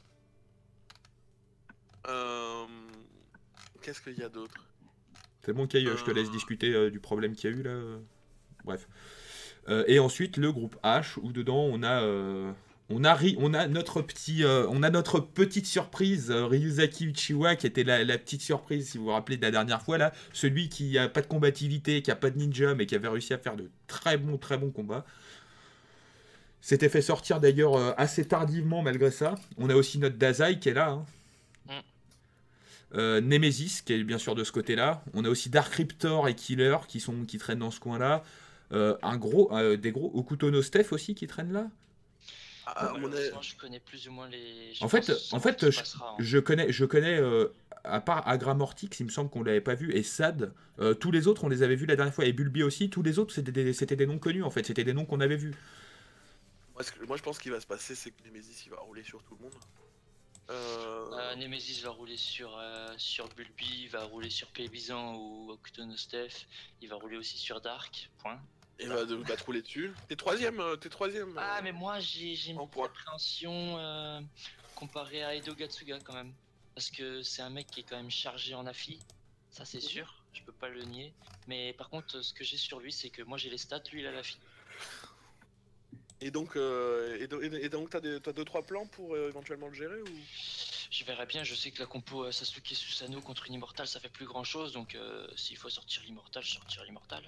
S2: Euh... Qu'est-ce qu'il y a d'autre?
S1: C'est bon, Kay, je te laisse discuter euh, du problème qu'il y a eu là. euh. Bref. Euh, et ensuite, le groupe H, où dedans on a, euh, on a, ri- on a notre petit, euh, on a notre petite surprise, euh, Ryuzaki Uchiwa, qui était la, la petite surprise, si vous vous rappelez de la dernière fois là, celui qui a pas de combativité, qui a pas de ninja, mais qui avait réussi à faire de très bons, très bons combats. S'était fait sortir d'ailleurs euh, assez tardivement malgré ça. On a aussi notre Dazai qui est là. Hein.
S4: Mm.
S1: Euh, Nemesis, qui est bien sûr de ce côté-là. On a aussi Dark Riptor et Killer qui, sont, qui traînent dans ce coin-là. Euh, un gros, euh, des gros Okuto no Steph aussi qui traînent là.
S2: Ah,
S4: Ouais,
S2: mon
S4: malheureusement, je connais plus ou moins les. Je
S1: En
S4: pense
S1: fait,
S4: que c'est
S1: en
S4: un
S1: fait
S4: truc qui
S1: je,
S4: passera, hein.
S1: je connais, je connais euh, à part Agramortix, il me semble qu'on l'avait pas vu, et Sad, euh, tous les autres, on les avait vus la dernière fois, et Bulbi aussi, tous les autres, c'était des, c'était des noms connus en fait, c'était des noms qu'on avait vus.
S2: Moi, ce que- moi, je pense qu'il va se passer, c'est que Nemesis il va rouler sur tout le monde. Euh...
S4: Euh, Nemesis va rouler sur, euh, sur Bulbi, il va rouler sur Pébizan ou Okuto no Steph, il va rouler aussi sur Dark, point.
S2: Il va, de- va te rouler dessus. T'es troisième, euh, t'es troisième.
S4: Ah,
S2: euh,
S4: mais moi j'ai j'ai une
S2: en
S4: petite
S2: point.
S4: appréhension euh, comparée à Edo Gatsuga quand même. Parce que c'est un mec qui est quand même chargé en affi, ça c'est sûr, je peux pas le nier. Mais par contre, ce que j'ai sur lui, c'est que moi j'ai les stats, lui il a l'affi.
S2: Et donc, euh, et, do- et donc t'as des- t'as deux trois plans pour euh, éventuellement le gérer ou
S4: Je verrai bien, je sais que la compo euh, Sasuke Susanoo contre une immortale ça fait plus grand chose, donc euh, s'il faut sortir l'immortal, je sortirai l'immortal.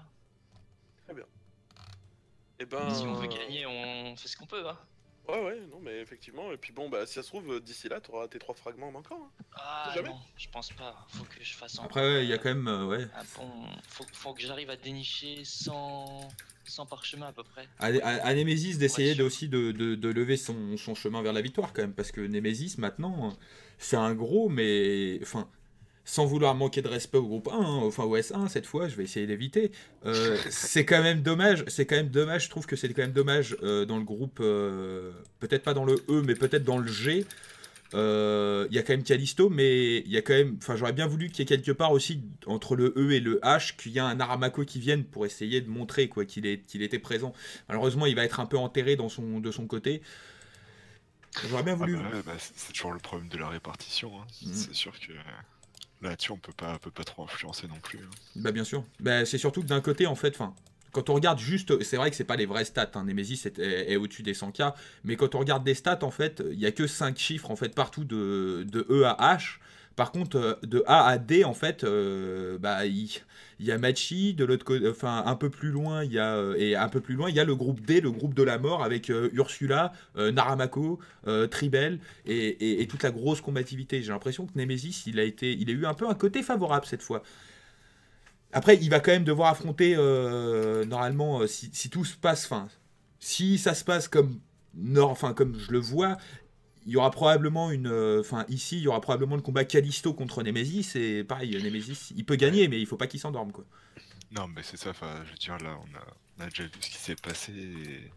S2: Eh ben.
S4: Si on veut gagner, on fait ce qu'on peut, hein.
S2: Ouais, ouais, non, mais effectivement. Et puis bon, bah, si ça se trouve, d'ici là, t'auras tes trois fragments manquants. Hein.
S4: Ah
S2: Jamais.
S4: non, je pense pas, faut que je fasse encore,
S1: Après, ouais, il y a
S4: euh,
S1: quand même, euh, ouais.
S4: un bon... faut, faut que j'arrive à dénicher cent, cent parchemins à peu près.
S1: À, à- à Nemesis d'essayer
S4: Ouais,
S1: de, aussi de, de- de lever son, son chemin vers la victoire quand même, parce que Nemesis maintenant, c'est un gros, mais enfin, sans vouloir manquer de respect au groupe un, hein, enfin au S un cette fois, je vais essayer d'éviter. Euh, c'est quand même dommage, c'est quand même dommage, je trouve que c'est quand même dommage euh, dans le groupe, euh, peut-être pas dans le E, mais peut-être dans le G. Euh, Il y a quand même Callisto, mais il y a quand même, enfin j'aurais bien voulu qu'il y ait quelque part aussi entre le E et le H qu'il y ait un Aramako qui vienne pour essayer de montrer quoi qu'il est, qu'il était présent. Malheureusement, il va être un peu enterré dans son, de son côté. J'aurais bien
S3: Ah
S1: voulu.
S3: bah ouais, bah, c'est c'est toujours le problème de la répartition. Hein.
S1: Mhm.
S3: C'est sûr que là-dessus, on peut pas, peut pas trop influencer non plus. Hein.
S1: Bah bien sûr. Bah, c'est surtout que d'un côté, en fait, enfin, quand on regarde juste, c'est vrai que c'est pas les vraies stats, hein, Nemesis est, est- est au-dessus des cent K, mais quand on regarde des stats, en fait, il y a que cinq chiffres en fait partout de, de E à H. Par contre, euh, de A à D, en fait, euh, bah, il il y a Machi, de l'autre côté, enfin, un peu plus loin, il y a, euh, et un peu plus loin, il y a le groupe D, le groupe de la mort, avec euh, Ursula, euh, Naramako, euh, Tribel, et, et- et toute la grosse combativité. J'ai l'impression que Nemesis, il a été, il a eu un peu un côté favorable cette fois. Après, il va quand même devoir affronter, euh, normalement, euh, si, si tout se passe, enfin, si ça se passe comme, nor- enfin, comme je le vois, il y aura probablement une, euh, enfin, ici, il y aura probablement le combat Callisto contre Nemesis, et pareil, Nemesis, il peut gagner, mais il faut pas qu'il s'endorme, quoi.
S3: Non, mais c'est ça, enfin, je veux dire, là, on a, on a déjà vu ce qui s'est passé. Et...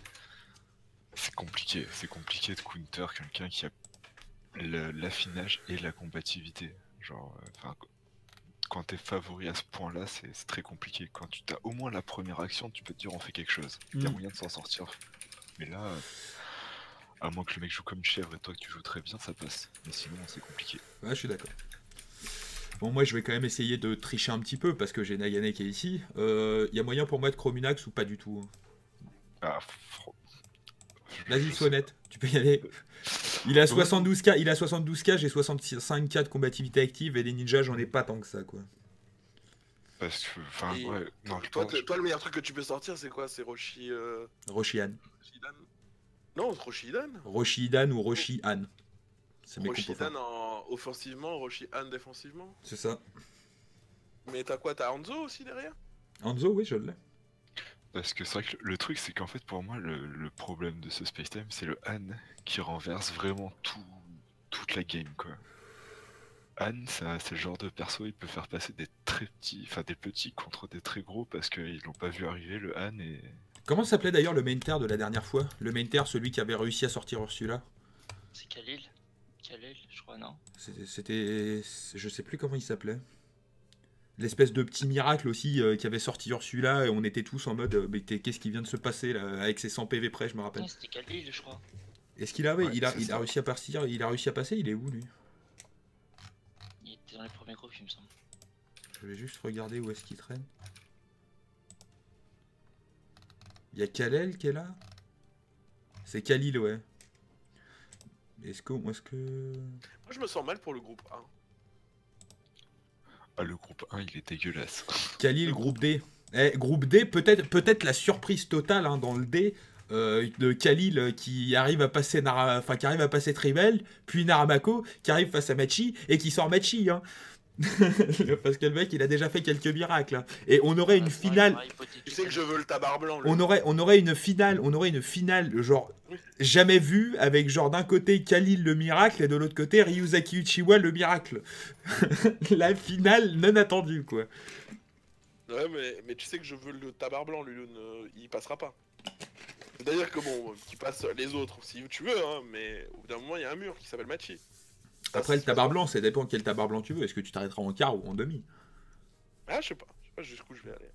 S3: c'est compliqué, c'est compliqué de counter quelqu'un qui a le- l'affinage et la combativité. Genre, euh, enfin, quand t'es favori à ce point-là, c'est c'est très compliqué. Quand tu as au moins la première action, tu peux te dire on fait quelque chose. Il y a
S1: Mm.
S3: moyen de s'en sortir. Mais là, euh, à moins que le mec joue comme une chèvre et toi que tu joues très bien, ça passe. Mais sinon, c'est compliqué.
S1: Ouais, je suis d'accord. Bon, moi, je vais quand même essayer de tricher un petit peu, parce que j'ai Nagane qui est ici. Euh, Il y a moyen pour moi de Chrominax ou pas du tout?
S3: Ah, fro- je-
S1: Vas-y,
S3: je sais
S1: sois honnête, tu peux y aller. Il a soixante-douze K, il a soixante-douze K, j'ai soixante-cinq K de combativité active, et des ninjas, j'en ai pas tant que ça, quoi.
S3: Parce que, enfin,
S2: Et
S3: ouais, non, je
S2: toi,
S3: pense-
S2: t- toi, le meilleur truc que tu peux sortir, c'est quoi? C'est Roshi. Euh...
S1: Roshihan.
S2: Roshidan Non, Roshidan.
S1: Roshidan ou Roshi-Han. C'est mes compos
S2: Roshidan
S1: forts.
S2: en... offensivement, Roshihan défensivement.
S1: C'est ça.
S2: Mais t'as quoi? T'as Hanzo aussi derrière?
S1: Hanzo, oui, je l'ai.
S3: Parce que c'est vrai que le, le truc, c'est qu'en fait, pour moi, le, le problème de ce Space Time, c'est le Han qui renverse vraiment tout, toute la game, quoi. Han, ça- c'est le genre de perso, il peut faire passer des très petits, enfin des petits contre des très gros parce qu'ils l'ont pas vu arriver, le Han, et
S1: Comment s'appelait d'ailleurs le main tier de la dernière fois? Le main tier, celui qui avait réussi à sortir Ursula?
S4: C'est Khalil Khalil, je crois, non?
S1: C'était... c'était- Je sais plus comment il s'appelait. L'espèce de petit miracle aussi euh, qui avait sorti Ursula, et on était tous en mode euh, mais t'es- qu'est-ce qui vient de se passer là, avec ses cent P V près, je me rappelle.
S4: Non, c'était Khalil, je crois.
S1: Est-ce qu'il avait,
S3: Ouais,
S1: il a,
S3: c'est
S1: il a
S3: ça.
S1: réussi à partir, il a réussi à passer, il est où lui?
S4: Il était dans les premiers groupes, il me semble.
S1: Je vais juste regarder où est-ce qu'il traîne. Il y a Kalel qui est là? C'est Khalil, ouais. Est-ce que, est-ce que...
S2: Moi, je me sens mal pour le groupe un.
S3: ah, le groupe un, il est dégueulasse.
S1: Khalil, groupe D. Eh, groupe D, peut-être peut-être la surprise totale hein, dans le D. euh, de Khalil qui arrive à passer Nara... enfin, qui arrive à passer Tribel, puis Naramako qui arrive face à Machi et qui sort Machi. Hein. Parce que le mec il a déjà fait quelques miracles. Hein. Et on aurait une
S4: Ouais,
S1: finale.
S4: ouais, hypothétique.
S2: Tu sais que je veux le tabac blanc.
S1: On aurait, on aurait une finale, on aurait une finale genre jamais vue avec genre d'un côté Khalil le miracle et de l'autre côté Ryuzaki Uchiwa le miracle. La finale non attendue quoi.
S2: Ouais, mais, mais tu sais que je veux le tabac blanc, Lulun, euh, il passera pas. C'est-à-dire que bon, tu passes les autres si tu veux, hein, mais au bout d'un moment il y a un mur qui s'appelle Machi.
S1: Après le tabac blanc, ça dépend quel tabac blanc tu veux. Est-ce que tu t'arrêteras en quart ou en demi?
S2: Ah, je sais pas, je sais pas jusqu'où je vais aller.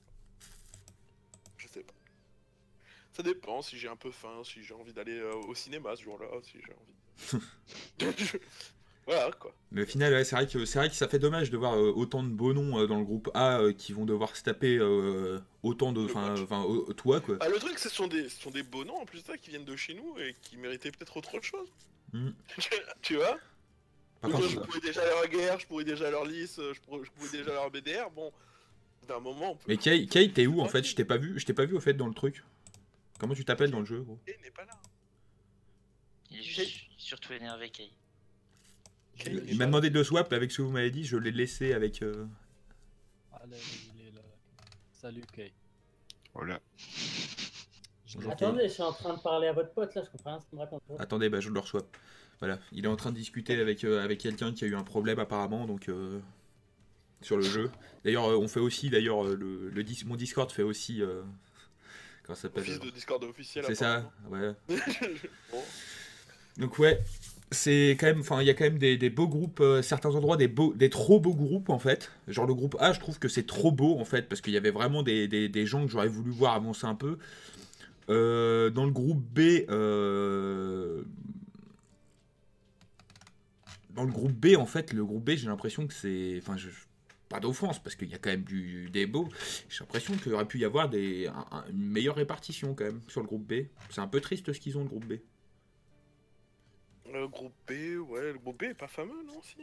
S2: Je sais pas. Ça dépend si j'ai un peu faim, si j'ai envie d'aller euh, au cinéma ce jour-là, si j'ai envie. Voilà quoi.
S1: Mais au final, ouais, c'est vrai que c'est vrai que ça fait dommage de voir euh, autant de beaux noms euh, dans le groupe A euh, qui vont devoir se taper euh, autant de,
S2: Le
S1: enfin,
S2: match.
S1: enfin, euh, toi quoi.
S2: Ah, le truc, ce sont des, ce sont des beaux noms en plus de ça qui viennent de chez nous et qui méritaient peut-être autre chose.
S1: Mm.
S2: Tu vois?
S1: Par
S2: Ou
S1: contre,
S2: je pourrais déjà leur guerre, je pourrais déjà leur lys, je pourrais, je pourrais déjà leur B D R. Bon, d'un moment. On peut...
S1: mais Kay, Kay, t'es où en fait?
S2: Tranquille.
S1: Je t'ai pas vu, je t'ai pas vu au fait dans le truc. Comment tu t'appelles dans le jeu gros?
S2: Il n'est pas là.
S4: Il est juste surtout énervé, Kay.
S2: Kay,
S1: Il
S2: il est
S1: m'a
S2: pas
S1: demandé de swap avec ce que vous m'avez dit, je l'ai laissé avec. Euh...
S5: Allez, il est là. Salut Kay.
S3: Voilà.
S1: Bonjour,
S6: Attendez, je suis en train de parler à votre pote là, je comprends rien ce qu'il me raconte.
S1: Attendez, bah je le reçois. Voilà, il est en train de discuter avec, euh, avec quelqu'un qui a eu un problème apparemment, donc euh, sur le jeu. D'ailleurs, euh, on fait aussi, d'ailleurs, euh, le, le dis- mon Discord fait aussi. Euh, comment ça s'appelle?
S2: Office de Discord officiel.
S1: C'est ça,
S2: apparemment.
S1: ouais.
S2: Bon.
S1: Donc ouais, c'est quand même, enfin, il y a quand même des, des beaux groupes, euh, certains endroits, des beaux, des trop beaux groupes en fait. Genre le groupe A, je trouve que c'est trop beau en fait, parce qu'il y avait vraiment des, des, des gens que j'aurais voulu voir avancer un peu. Euh, dans le groupe B, euh, dans le groupe B, en fait, le groupe B, j'ai l'impression que c'est, enfin, je... pas d'offense parce qu'il y a quand même du des beaux. J'ai l'impression qu'il aurait pu y avoir des, un- un- une meilleure répartition quand même sur le groupe B. C'est un peu triste ce qu'ils ont le groupe B.
S2: Le groupe B, ouais, le groupe B est pas fameux, non, si?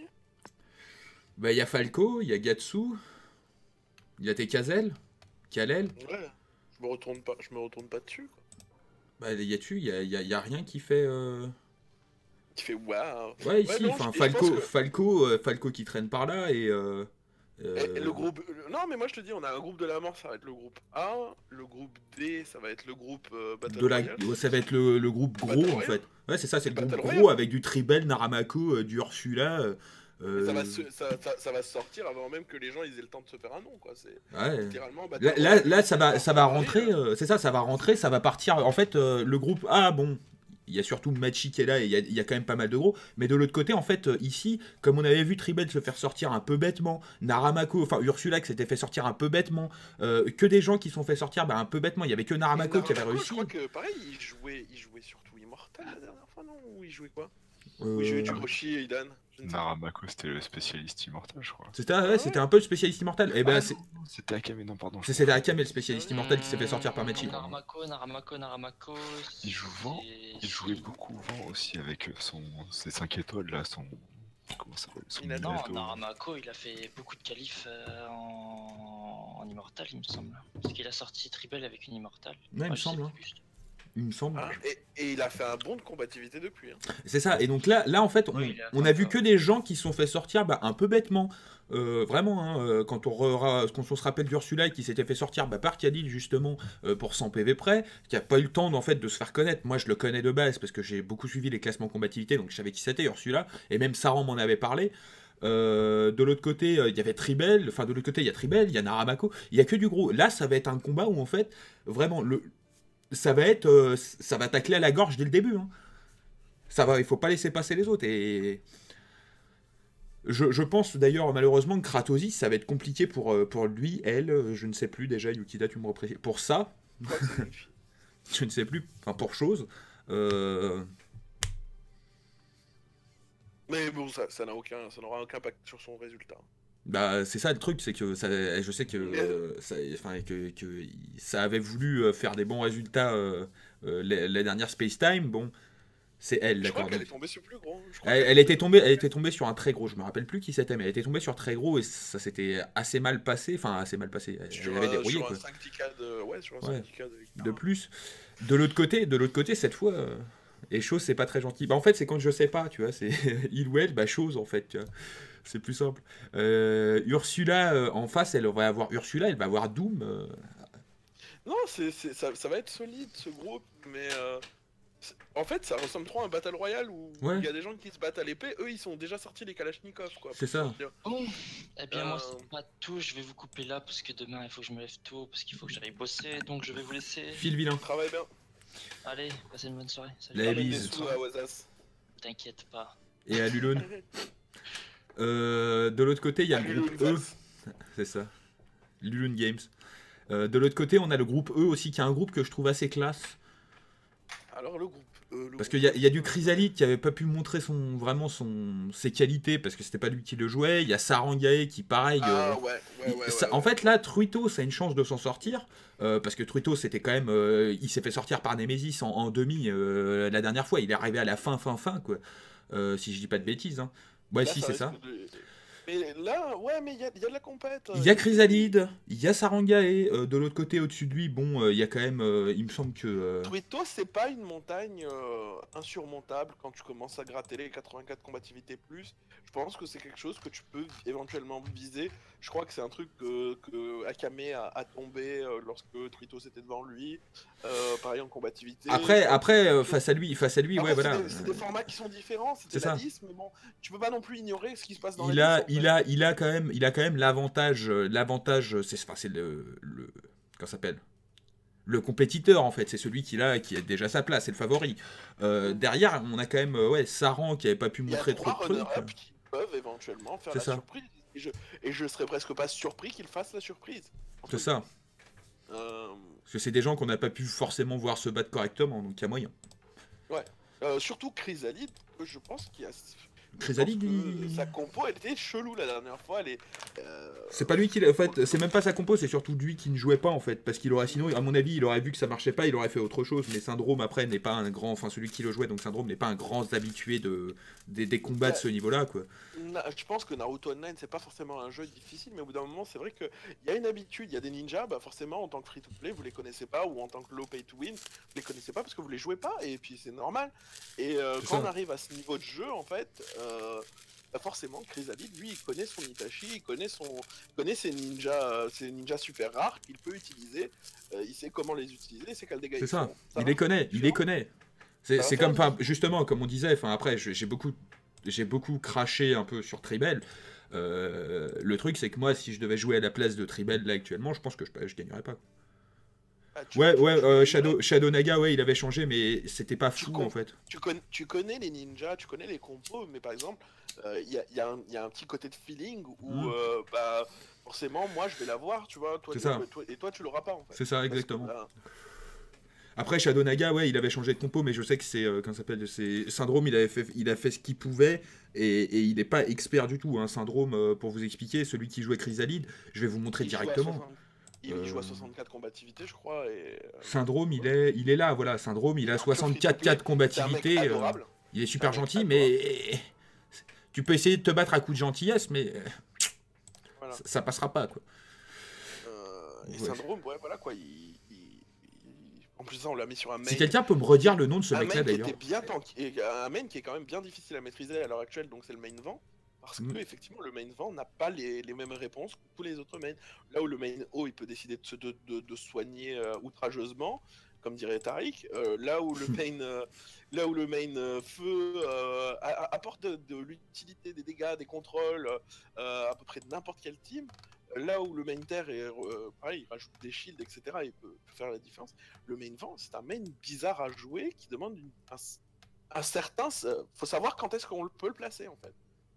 S1: Bah, il y a Falco, il y a Gatsu, il y a Tekazel, Kalel.
S2: Ouais. Je me retourne pas, je me retourne pas dessus, quoi.
S1: Bah, il y a dessus, il y a, il y a- il y a rien qui fait. euh,
S2: Tu fais waouh.
S1: Ouais, ici,
S2: non,
S1: enfin,
S2: je- je
S1: Falco,
S2: pense que-
S1: Falco, euh, Falco qui traîne par là et. euh,
S2: Et-
S1: euh,
S2: et le groupe. le- Non, mais moi je te dis, on a un groupe de la mort, ça va être le groupe A. Le groupe D, ça va être le groupe euh, Battle
S1: de la,
S2: Royale.
S1: ouais, ça va être le, le groupe gros
S2: Battle
S1: en
S2: Royale.
S1: fait. Ouais, c'est ça, c'est le
S2: Battle
S1: groupe
S2: Royale.
S1: gros avec du Tribel, Naramako, euh, du Ursula. euh,
S2: Et Ça, va
S1: euh,
S2: se, ça, ça- ça va se sortir avant même que les gens ils aient le temps de se faire un nom, quoi. C'est
S1: ouais.
S2: littéralement Battle
S1: Là, là,
S2: Royale.
S1: là, ça va, ça va rentrer,
S2: Et,
S1: euh, c'est ça, ça va rentrer, ça va partir. En fait, euh, le groupe A, bon, il y a surtout Machi qui est là et il y a, il y a quand même pas mal de gros. Mais de l'autre côté, en fait, euh, ici, comme on avait vu Tribel se faire sortir un peu bêtement, Naramako, enfin Ursula qui s'était fait sortir un peu bêtement, euh, que des gens qui se sont fait sortir bah, un peu bêtement. Il y avait que Naramako qui avait
S2: Naramako,
S1: réussi.
S2: Je crois que pareil, il jouait, il jouait surtout Immortal la dernière fois, non? Ou il jouait quoi?
S1: Euh,
S2: Ou il jouait du Roshi et Idan? Je ne sais pas.
S3: Naramako, c'était le spécialiste immortel, je crois.
S1: C'était ouais, c'était un peu le spécialiste immortel. Et ben,
S3: Ah
S1: c'est-
S3: non, non, c'était Akame, non, pardon. je
S1: c'est- c'était Akame le spécialiste immortel qui s'est fait sortir par Machi.
S4: Naramako, Naramako, Naramako.
S3: Il joue vent,
S4: c'est-
S3: Il jouait beaucoup vent aussi avec son, ses cinq étoiles là, son. Comment ça s'appelle son
S2: Minato.
S4: Non,
S3: Minato.
S4: Naramako, il a fait beaucoup de qualifs euh, en... en Immortal, il me semble. Parce qu'il a sorti Tribel avec une Immortal.
S1: il me
S4: je sais
S1: semble,
S4: plus
S1: hein.
S4: juste.
S1: Il me semble.
S2: Hein, et, et il a fait un bond de combativité depuis. Hein.
S1: C'est ça, et donc là, là en fait, on,
S4: Oui, il a
S1: on
S4: fait
S1: a vu
S4: un-
S1: que des gens qui se sont fait sortir bah, un peu bêtement. Euh, vraiment, hein, euh, quand, on re- quand on se rappelle d'Ursula qui s'était fait sortir bah, par Khalil justement euh, pour cent P V près, qui a pas eu le temps en fait, de se faire connaître. Moi je le connais de base parce que j'ai beaucoup suivi les classements combativité, donc je savais qui c'était Ursula, et même Saran m'en avait parlé. Euh, de l'autre côté, euh, il y avait Tribel, enfin de l'autre côté, il y a Tribel, il y a Naramako, il y a que du gros. Là, ça va être un combat où en fait, vraiment, le, ça va être, euh, ça va tacler à la gorge dès le début. Hein. Ça va, il faut pas laisser passer les autres. Et je, je pense d'ailleurs malheureusement que Kratosis, ça va être compliqué pour, euh, pour lui, elle, euh, je ne sais plus déjà. Yukida, tu me reprécises. Pour ça,
S2: Je crois que c'est une fille.
S1: je ne sais plus. Enfin pour chose. Euh,
S2: Mais bon, ça, ça n'a aucun, ça n'aura aucun impact sur son résultat.
S1: Bah, c'est ça le truc, c'est que ça, je sais que, euh, ça, enfin, que, que ça avait voulu euh, faire des bons résultats euh, euh, les, les dernières Space Time. Bon, C'est elle,
S2: Je crois
S1: d'accord.
S2: qu'elle
S1: donc-
S2: est tombée sur plus gros. Je crois
S1: Elle,
S2: qu'elle
S1: elle
S2: est
S1: était tombée, elle était tombée sur un très gros. Je me rappelle plus qui c'était, mais elle était tombée sur très gros et ça s'était assez mal passé. Enfin, assez mal passé. Elle
S2: sur,
S1: avait
S2: un-
S1: dérouillé
S2: sur
S1: quoi.
S2: un cinq dix K de... Ouais, sur un
S1: Ouais.
S2: cinq dix K de Victor.
S1: De plus, de l'autre côté, de l'autre côté, cette fois, euh, les choses c'est pas très gentil. Bah en fait, c'est quand je sais pas, tu vois, c'est il ou elle, bah chose en fait, tu vois. C'est plus simple. Euh, Ursula euh, en face, elle va avoir Ursula, elle va avoir Doom. euh,
S2: Non, c'est, c'est- ça, ça va être solide ce groupe, mais euh, c'est- en fait ça ressemble trop à un Battle Royale où il
S1: Ouais.
S2: y a des gens qui se battent à l'épée, eux ils sont déjà sortis les Kalachnikov quoi.
S1: C'est
S2: pour
S1: ça.
S2: te dire.
S4: Bon, eh bien moi
S2: Euh.
S4: c'est pas tout, je vais vous couper là parce que demain il faut que je me lève tôt parce qu'il faut que j'aille bosser, donc je vais vous laisser.
S1: Fil vilain.
S2: Travaille bien,
S4: Allez, passez une bonne soirée. Salut.
S1: La
S2: ramène des
S1: bise.
S2: sous à Wazas.
S4: T'inquiète pas.
S1: Et à Lulone. Euh, de l'autre côté, il y a le groupe E. C'est ça. Lulone Games. Euh, de l'autre côté, on a le groupe E aussi, qui est un groupe que je trouve assez classe.
S2: Alors le groupe. euh, le
S1: Parce
S2: groupe-
S1: qu'il y, a- il y a du Chrysalide qui avait pas pu montrer son, vraiment son, ses qualités, parce que c'était pas lui qui le jouait. Il y a Sarangae qui, pareil. euh,
S2: Ah ouais, ouais,
S1: il-
S2: ouais,
S1: ça-
S2: ouais,
S1: en
S2: ouais.
S1: fait, là, Truitos a une chance de s'en sortir. euh, parce que Truitos, c'était quand même. euh, il s'est fait sortir par Nemesis en, en demi euh, la dernière fois. Il est arrivé à la fin, fin, fin, quoi. Euh, si je dis pas de bêtises. Hein. Ouais,
S2: Là,
S1: si, c'est
S2: risque
S1: ça.
S2: de- Mais là, ouais, mais il y a, il y a de la compète.
S1: Il y a Chrysalide, il y a Sarangae. euh, de l'autre côté, au-dessus de lui, bon, euh, il y a quand même. euh, il me semble que. euh,
S2: Truitos, c'est pas une montagne euh, insurmontable quand tu commences à gratter les quatre-vingt-quatre combativités plus. Je pense que c'est quelque chose que tu peux éventuellement viser. Je crois que c'est un truc que, que Akame a, a tombé euh, lorsque Truitos était devant lui. Euh, pareil en combativité.
S1: Après,
S2: Je-
S1: après euh, face à lui, face à lui,
S2: Après,
S1: ouais,
S2: c'est
S1: voilà.
S2: des- C'est des formats qui sont différents, c'était
S1: C'est
S2: la
S1: ça.
S2: liste, mais bon, tu peux pas non plus ignorer ce qui se passe dans
S1: Il
S2: la
S1: a,
S2: liste. en
S1: il
S2: fait.
S1: a, il a quand même, il a quand même l'avantage, euh, l'avantage, euh, c'est, enfin, c'est le, le, comment ça s'appelle, le compétiteur en fait, c'est celui qui a, qui a déjà sa place, c'est le favori. Euh, derrière, on a quand même, euh, ouais, Saran qui avait pas pu
S2: Il y a
S1: montrer trop
S2: trois
S1: de trucs.
S2: runners-up qui peuvent éventuellement faire
S1: C'est
S2: la
S1: ça.
S2: surprise. Et je, et je serais presque pas surpris qu'ils fassent la surprise.
S1: C'est ça.
S2: Euh,
S1: Parce que c'est des gens qu'on n'a pas pu forcément voir se battre correctement, donc il y a moyen.
S2: euh, surtout Chrysalide, je pense qu'il y a. je
S1: Chrysalide,
S2: pense que
S1: il-
S2: Sa compo, elle était chelou la dernière fois. Elle est. euh,
S1: C'est pas lui qui l'a, en fait, c'est même pas sa compo, c'est surtout lui qui ne jouait pas en fait, parce qu'il aurait sinon, à mon avis, il aurait vu que ça marchait pas, il aurait fait autre chose. Mais Syndrome après n'est pas un grand, enfin celui qui le jouait, donc Syndrome n'est pas un grand habitué de des, des combats de ce niveau-là, quoi.
S2: Na- Je pense que Naruto Online, c'est pas forcément un jeu difficile, mais au bout d'un moment, c'est vrai qu'il y a une habitude. Il y a des ninjas, bah forcément, en tant que free-to-play, vous les connaissez pas, ou en tant que low pay-to-win, vous les connaissez pas parce que vous les jouez pas, et puis c'est normal. Et euh,
S1: C'est
S2: quand
S1: ça.
S2: on arrive à ce niveau de jeu, en fait, euh, bah forcément, Chrysalide, lui, il connaît son Itachi, il connaît, son... il connaît ses ninjas, euh, ses ninjas super rares qu'il peut utiliser, euh, il sait comment les utiliser, il sait quel dégât
S1: C'est
S2: ils
S1: ça.
S2: font.
S1: Il
S2: va
S1: les connaît, il les
S2: différent.
S1: connaît. C'est
S2: Ça va
S1: c'est
S2: faire
S1: comme,
S2: du-
S1: enfin, justement, comme on disait, enfin après, je- j'ai beaucoup, j'ai beaucoup craché un peu sur Tribel. Euh, le truc, c'est que moi, si je devais jouer à la place de Tribel là actuellement, je pense que je, je gagnerais pas.
S2: Ah, tu-
S1: Ouais,
S2: tu-
S1: ouais,
S2: tu-
S1: euh,
S2: tu-
S1: Shadow, Shadow Naga, ouais, il avait changé, mais c'était pas
S2: Tu
S1: fou
S2: con-
S1: en fait.
S2: Tu, connais, tu connais les ninjas, tu connais les compos, mais par exemple, euh, il y, a, y a un- y a un petit côté de feeling où,
S1: Mm.
S2: euh, bah, forcément, moi je vais l'avoir, tu vois, toi,
S1: C'est
S2: tu-
S1: ça.
S2: toi- et toi tu l'auras pas en fait.
S1: C'est ça,
S2: Parce que,
S1: exactement.
S2: bah,
S1: Après, Shadow Naga, ouais, il avait changé de compo, mais je sais que c'est, euh, comment ça s'appelle, c'est Syndrome, il avait fait, il a fait ce qu'il pouvait, et, et il n'est pas expert du tout. Hein. Syndrome, euh, pour vous expliquer, celui qui jouait Chrysalide, je vais vous montrer
S2: il joue à
S1: directement.
S2: soixante il, il joue à
S1: Euh,
S2: soixante-quatre combativités, je crois, et euh,
S1: Syndrome, il est, il est là, voilà. Syndrome, il a
S2: Alors que
S1: soixante-quatre
S2: free-to-play,
S1: quatre
S2: c'est un mec
S1: combativité. euh,
S2: adorable.
S1: il est super
S2: C'est un mec
S1: gentil, mais tu peux essayer de te battre à coup de gentillesse, mais euh,
S2: Voilà.
S1: ça, ça passera pas, quoi.
S2: Euh, et
S1: Ouais.
S2: Syndrome, ouais, voilà quoi, il, il- il- en plus ça on l'a mis sur un main.
S1: Si quelqu'un peut me redire le nom de ce
S2: un
S1: mec-là,
S2: main qui
S1: d'ailleurs.
S2: était bien tanky, et un main qui est quand même bien difficile à maîtriser à l'heure actuelle, donc c'est le main vent. Parce
S1: Mm.
S2: que effectivement le main vent n'a pas les, les mêmes réponses que tous les autres mains. Là où le main haut il peut décider de se de, de, de soigner euh, outrageusement, comme dirait Tariq, euh, là où le main euh, là où le main euh, feu euh, a- a- apporte de, de l'utilité, des dégâts, des contrôles euh, à peu près de n'importe quel team. Là où le main terre est euh, pareil, il rajoute des shields, et cetera. Il peut, peut faire la différence. Le main vent, c'est un main bizarre à jouer qui demande une, un, un certain. Faut savoir quand est-ce qu'on peut le placer en fait.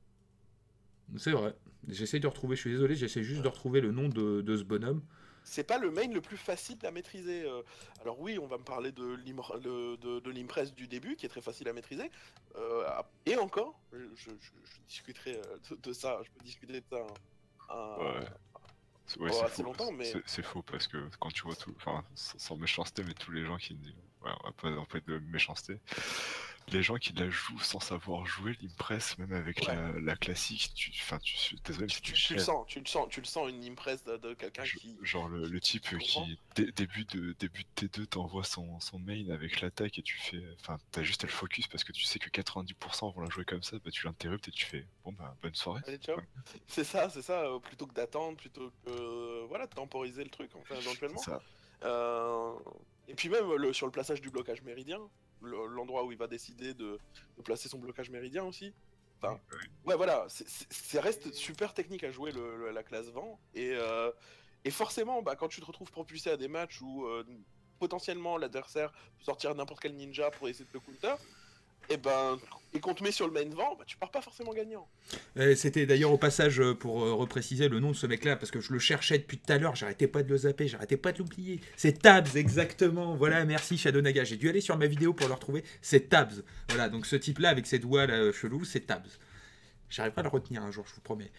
S1: C'est vrai. J'essaie de retrouver, je suis désolé, j'essaie juste de retrouver le nom de, de ce bonhomme.
S2: C'est pas le main le plus facile à maîtriser. euh. Alors oui, on va me parler de l'Im- le- de, de l'Impress du début, qui est très facile à maîtriser. Euh, et encore, je, je- je discuterai euh, de, de ça, je peux discuter de ça un- un-
S3: Ouais. C'est- Ouais,
S2: Oh,
S3: c'est
S2: assez
S3: faux.
S2: longtemps, mais-
S3: C'est- C'est faux parce que quand tu vois tout, enfin, sans sans méchanceté, mais tous les gens qui, ouais, on va pas, on va pas être de méchanceté. Les gens qui la jouent sans savoir jouer l'impress, même avec
S2: Ouais.
S3: la, la classique, tu, enfin, tu, suis désolé,
S2: Tu,
S3: c'est
S2: tu-
S3: une
S2: tu le
S3: chèvre.
S2: sens, tu le sens, tu le sens une impress de, de quelqu'un
S3: Je-
S2: qui.
S3: Genre le, le type
S2: comprends.
S3: qui dé- début de début de T deux t'envoie son, son main avec l'attaque et tu fais, enfin t'as juste à le focus parce que tu sais que quatre-vingt-dix pour cent vont la jouer comme ça, bah tu l'interruptes et tu fais bon bah bonne soirée.
S2: Allez, ciao. C'est ça, c'est ça, euh, plutôt que d'attendre, plutôt que euh, voilà, de temporiser le truc, enfin, éventuellement.
S3: Ça,
S2: Euh, Et puis même le, sur le plaçage du blocage méridien, le- l'endroit où il va décider de, de placer son blocage méridien aussi. Enfin, ouais, voilà, c'est- c'est- ça reste super technique à jouer le, le- la classe vent. Et, euh, et forcément, bah, quand tu te retrouves propulsé à des matchs où euh, potentiellement l'adversaire peut sortir n'importe quel ninja pour essayer de te counter, et ben, et qu'on te met sur le main vent, bah, tu pars pas forcément gagnant.
S1: Euh, C'était d'ailleurs au passage euh, pour euh, repréciser le nom de ce mec-là, parce que je le cherchais depuis tout à l'heure, j'arrêtais pas de le zapper, j'arrêtais pas de l'oublier. C'est Tabs, exactement. Voilà, merci Shadownaga. J'ai dû aller sur ma vidéo pour le retrouver. C'est Tabs. Voilà, donc ce type-là avec ses doigts là, euh, chelous, c'est Tabs. J'arrive pas à le retenir un jour, je vous promets.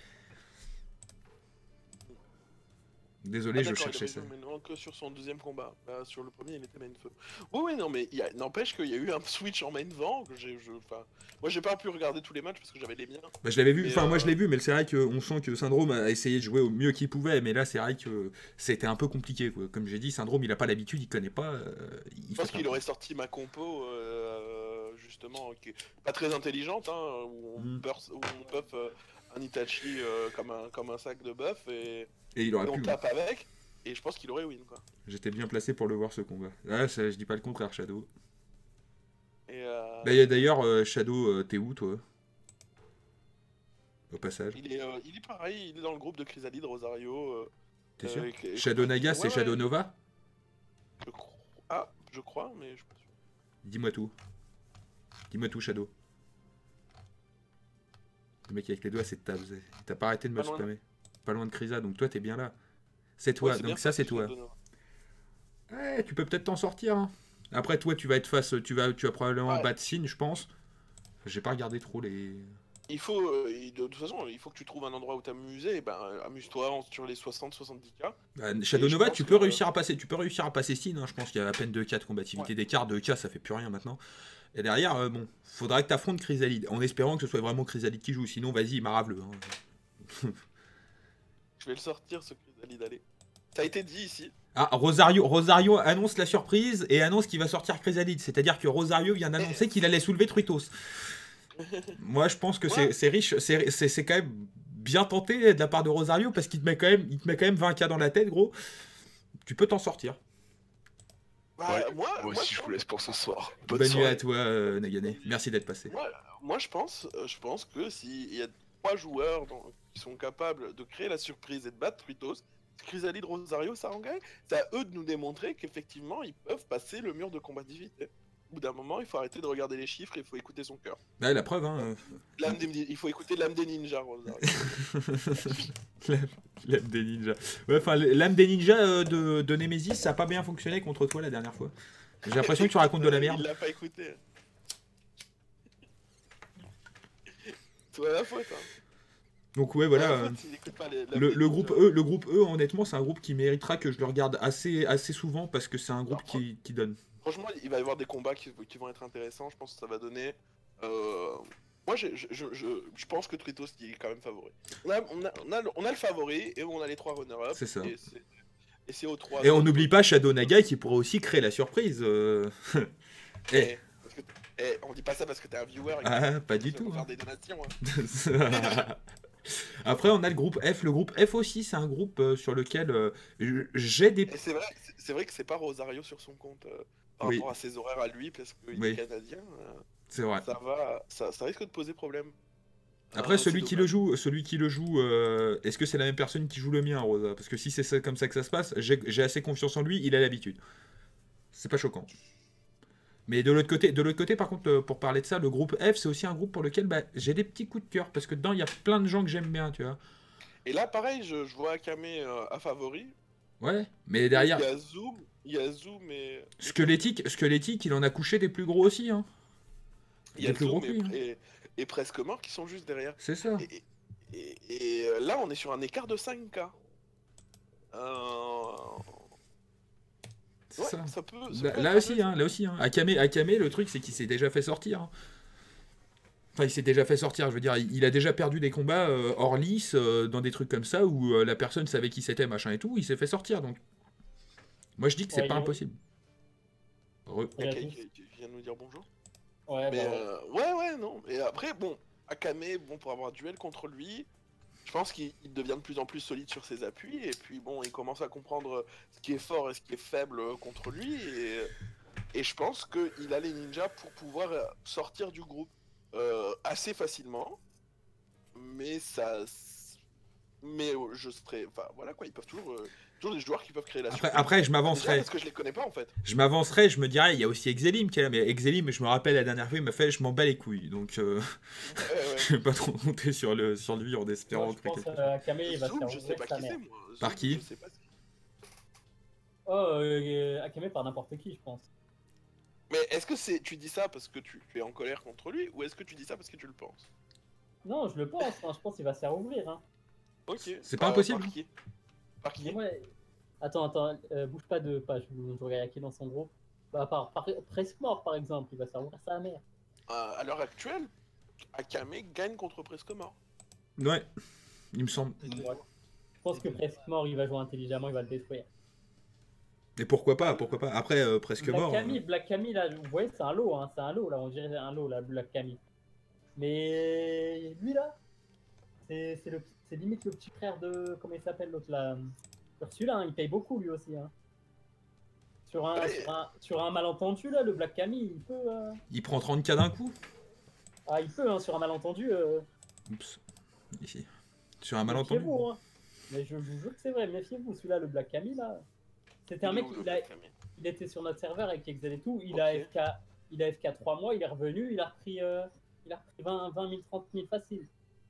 S1: Désolé,
S2: Ah,
S1: je
S2: d'accord, il
S1: cherchais
S2: avait
S1: ça.
S2: joué maintenant que sur son deuxième combat. Bah, sur le premier, il était main feu. Oui, oui, non, mais il y a- n'empêche qu'il y a eu un switch en main vent. Que j'ai, je... enfin, moi, j'ai pas pu regarder tous les matchs parce que j'avais les miens.
S1: Bah, je l'avais vu,
S2: Mais,
S1: enfin moi
S2: euh,
S1: je l'ai vu, mais c'est vrai qu'on sent que Syndrome a essayé de jouer au mieux qu'il pouvait, mais là c'est vrai que c'était un peu compliqué, quoi. Comme j'ai dit, Syndrome il a pas l'habitude, il connaît pas. euh, il
S2: Je pense
S1: fait
S2: qu'il
S1: pas.
S2: aurait sorti ma compo, euh, justement, qui est pas très intelligente, hein, où on,
S1: Mm.
S2: burst- où on buff euh, un Itachi euh, comme, un, comme un sac de buff et,
S1: Et il
S2: et
S1: aurait
S2: on
S1: pu.
S2: tape avec. Et je pense qu'il aurait win, quoi.
S1: J'étais bien placé pour le voir ce combat. Ah, ça, je dis pas le contraire, Shadow.
S2: Et, euh,
S1: Bah, y a d'ailleurs, euh, Shadow, euh, t'es où toi? Au passage.
S2: il, est, euh, il est pareil, il est dans le groupe de Chrysalide, Rosario. Euh,
S1: T'es
S2: euh,
S1: sûr?
S2: et- et-
S1: Shadow Naga,
S2: ouais,
S1: c'est
S2: ouais,
S1: Shadow Nova?
S2: je crois- Ah, je crois, mais je suis pas sûr.
S1: Dis-moi tout. Dis-moi tout, Shadow. Le mec avec les doigts, c'est Tabs. T'as pas arrêté de me
S2: Pas loin.
S1: spammer. Pas loin de Krisa, donc toi t'es bien là. C'est toi,
S2: Ouais, c'est bien
S1: donc ça c'est toi.
S2: Shadow Nova.
S1: Ouais, tu peux peut-être t'en sortir. Hein. Après, toi, tu vas être face, tu vas, tu vas probablement
S2: Ouais.
S1: battre Sin, je pense. J'ai pas regardé trop les.
S2: Il faut, euh, il- de toute façon, il faut que tu trouves un endroit où t'amuser, et ben amuse-toi en- sur les soixante soixante-dix K.
S1: Bah, Shadow
S2: je
S1: Nova,
S2: pense
S1: tu
S2: que-
S1: peux réussir à passer, tu peux réussir à passer Sin. Hein, je pense qu'il y a à peine deux K de combativité d'écart. deux K, ça fait plus rien maintenant. Et derrière, euh, bon, faudra que t'affrontes Chrysalide, en espérant que ce soit vraiment Chrysalide qui joue. Sinon, vas-y, marave-le. Hein.
S2: Je vais le sortir, ce Chrysalide, allez. Ça a été dit ici.
S1: Ah, Rosario, Rosario annonce la surprise et annonce qu'il va sortir Chrysalide. C'est-à-dire que Rosario vient d'annoncer qu'il allait soulever Truitos. Moi, je pense que c'est-
S2: Ouais.
S1: c'est riche, c'est c'est- c'est quand même bien tenté de la part de Rosario parce qu'il te met quand même, il te met quand même vingt K dans la tête, gros. Tu peux t'en sortir.
S2: Bah,
S3: Ouais,
S2: moi,
S3: moi
S2: moi,
S3: aussi
S2: je
S3: je vous
S2: pense-
S3: laisse pour ce soir. Bonne
S1: Bonne nuit
S3: soirée.
S1: à toi, euh, Nagane. Merci d'être passé.
S2: moi, moi, je pense, euh, je pense que s'il y a trois joueurs dans- qui sont capables de créer la surprise et de battre Truitos, Chrysalide, Rosario, Sarangai, c'est à eux de nous démontrer qu'effectivement, ils peuvent passer le mur de combativité. Au bout d'un moment, il faut arrêter de regarder les chiffres et il faut écouter son cœur.
S1: Ouais, la preuve, hein.
S2: L'âme des- Il faut écouter l'âme des ninjas, Rosario.
S1: L'âme l'âme des ninjas. Ouais, enfin, l'âme des ninjas euh, de, de Nemesis, ça a pas bien fonctionné contre toi la dernière fois. J'ai l'impression que tu racontes de la
S2: Il
S1: merde.
S2: l'a pas écouté. Toi la faute, hein.
S1: Donc ouais,
S2: Toi
S1: voilà.
S2: la
S1: euh,
S2: faute s'il écoute pas les- l'âme
S1: Le,
S2: des
S1: le
S2: ninjas.
S1: groupe E, le groupe E, honnêtement, c'est un groupe qui méritera que je le regarde assez, assez souvent parce que c'est un groupe
S2: Alors,
S1: qui, qui donne.
S2: Franchement, il va y avoir des combats qui, qui vont être intéressants. Je pense que ça va donner. euh, Moi, j'ai- je, je, je, je pense que Tritos il est quand même favori. On a, on, a, on, a, le- on a le favori et on a les trois runners-up.
S1: C'est ça.
S2: Et c'est- et c'est aux trois.
S1: Et on n'oublie pas Shadow Naga qui pourrait aussi créer la surprise. euh. Eh,
S2: Eh, parce que- eh, on dit pas ça parce que t'es un viewer. et que
S1: ah, pas
S2: tu
S1: du
S2: veux
S1: tout.
S2: faire
S1: hein.
S2: des donations. Hein.
S1: Après, on a le groupe F. Le groupe F aussi, c'est un groupe euh, sur lequel euh, j'ai des.
S2: Et c'est vrai, c'est- c'est vrai que c'est pas Rosario sur son compte euh, par
S1: Oui.
S2: rapport à ses horaires à lui parce qu'il
S1: Oui.
S2: est canadien. euh,
S1: C'est vrai.
S2: ça va, ça, ça risque de poser problème.
S1: Après,
S2: Euh,
S1: celui
S2: c'est
S1: qui le
S2: dommage.
S1: joue, celui qui le joue, euh, est-ce que c'est la même personne qui joue le mien, Rosa? Parce que si c'est ça- comme ça que ça se passe, j'ai j'ai assez confiance en lui, il a l'habitude. C'est pas choquant. Mais de l'autre côté, de l'autre côté, par contre, euh, pour parler de ça, le groupe F, c'est aussi un groupe pour lequel bah, j'ai des petits coups de cœur parce que dedans, il y a plein de gens que j'aime bien, tu vois.
S2: Et là, pareil, je, je vois Akame euh, à favori.
S1: Ouais, mais derrière,
S2: Il y a Zoom, il y a Zoom et.
S1: squelettique, squelettique, il en a couché des plus gros aussi, hein.
S2: Il y a
S1: Des plus gros
S2: Zoom
S1: que lui, hein.
S2: et, et, et presque mort qui sont juste derrière.
S1: C'est ça.
S2: Et, et, et, euh, là, on est sur un écart de cinq K. Euh...
S1: C'est
S2: Ouais,
S1: ça.
S2: ça peut. ça
S1: Là,
S2: peut
S1: là
S2: être
S1: aussi, hein,
S2: intéressant.
S1: là aussi. Hein. Akame, Akame, le truc, c'est qu'il s'est déjà fait sortir. Hein. Enfin, il s'est déjà fait sortir, je veux dire, il il a déjà perdu des combats euh, hors lice, euh, dans des trucs comme ça, où euh, la personne savait qui c'était, machin et tout, il s'est fait sortir, donc... Moi, je dis que c'est
S6: Ouais,
S1: pas
S6: il-
S1: impossible. Re-
S2: Il y a
S6: Ouais,
S2: quelqu'un
S6: tous.
S2: qui qui vient de nous dire bonjour.
S6: Ouais,
S2: Mais
S6: bah, ouais.
S2: euh, ouais, ouais, non. Et après, bon, Akame, bon, pour avoir un duel contre lui, je pense qu'il il devient de plus en plus solide sur ses appuis. Et puis, bon, il commence à comprendre ce qui est fort et ce qui est faible euh, contre lui. Et, et je pense qu'il a les ninjas pour pouvoir euh, sortir du groupe euh, assez facilement. Mais ça. Mais euh, je serais. Enfin, voilà quoi, ils peuvent toujours. euh, toujours des joueurs qui peuvent créer la
S1: Après,
S2: surprise.
S1: après, je
S2: Déjà
S1: m'avancerai.
S2: parce que je les connais pas en fait.
S1: Je m'avancerai, je me dirais, il y a aussi Exelim qui est là, mais Exelim, je me rappelle la dernière fois, il m'a fait, je m'en bats les couilles, donc euh,
S2: Ouais, ouais.
S1: je vais pas trop compter sur, le, sur lui en espérant
S6: Moi, je
S1: que
S6: pense
S1: quelque chose.
S6: euh, Akame, il va se
S2: Zoom,
S6: faire
S2: je sais
S6: ouvrir
S2: pas
S6: sa
S2: qui c'est
S6: mère.
S2: moi.
S1: Par
S2: Zoom,
S1: qui
S2: Je sais pas.
S6: Oh, euh, Akame par n'importe qui, je pense.
S2: Mais est-ce que c'est tu dis ça parce que tu, tu es en colère contre lui ou est-ce que tu dis ça parce que tu le penses?
S6: Non, je le pense, hein, je pense qu'il va se faire ouvrir. Hein.
S2: Ok.
S1: C'est pas
S2: Euh,
S1: impossible.
S2: Par qui? Par qui?
S6: Ouais. Attends, attends, euh, bouge pas de page, je je regarde qui est dans son groupe. Bah, par, par, presque mort par exemple, il va se faire ouvrir sa mère.
S2: Euh, à l'heure actuelle, Akame gagne contre presque mort.
S1: Ouais, il me semble.
S6: Ouais. Je pense que presque mort, il va jouer intelligemment, il va le détruire.
S1: Et pourquoi pas, pourquoi pas. Après, euh, presque
S6: Black
S1: mort.
S6: Camille,
S1: euh,
S6: Black Camille, là, vous voyez, c'est un lot, hein, c'est un lot, là, on dirait un lot, là, Black Camille. Mais lui, là, c'est c'est le- c'est limite le petit frère de, comment il s'appelle, l'autre, là, Ursula, hein, il paye beaucoup, lui aussi, hein. Sur un,
S2: Ouais.
S6: sur un, sur un malentendu, là, le Black Camille, il peut, euh,
S1: Il prend trente K d'un coup.
S6: ah, il peut, hein, sur un malentendu, euh,
S1: Oups. Ici. Sur un malentendu.
S6: méfiez-vous, hein. Mais je vous jure que c'est vrai, méfiez-vous, celui-là, le Black Camille, là, c'était un
S2: Il est
S6: mec,
S2: où, le
S6: il a,
S2: Black Akame
S6: il était sur notre serveur avec Excel et tout, il a
S2: Ok.
S6: F K, il a F K trois mois, il est revenu, il a repris, euh, il a repris vingt, vingt mille, trente mille facile.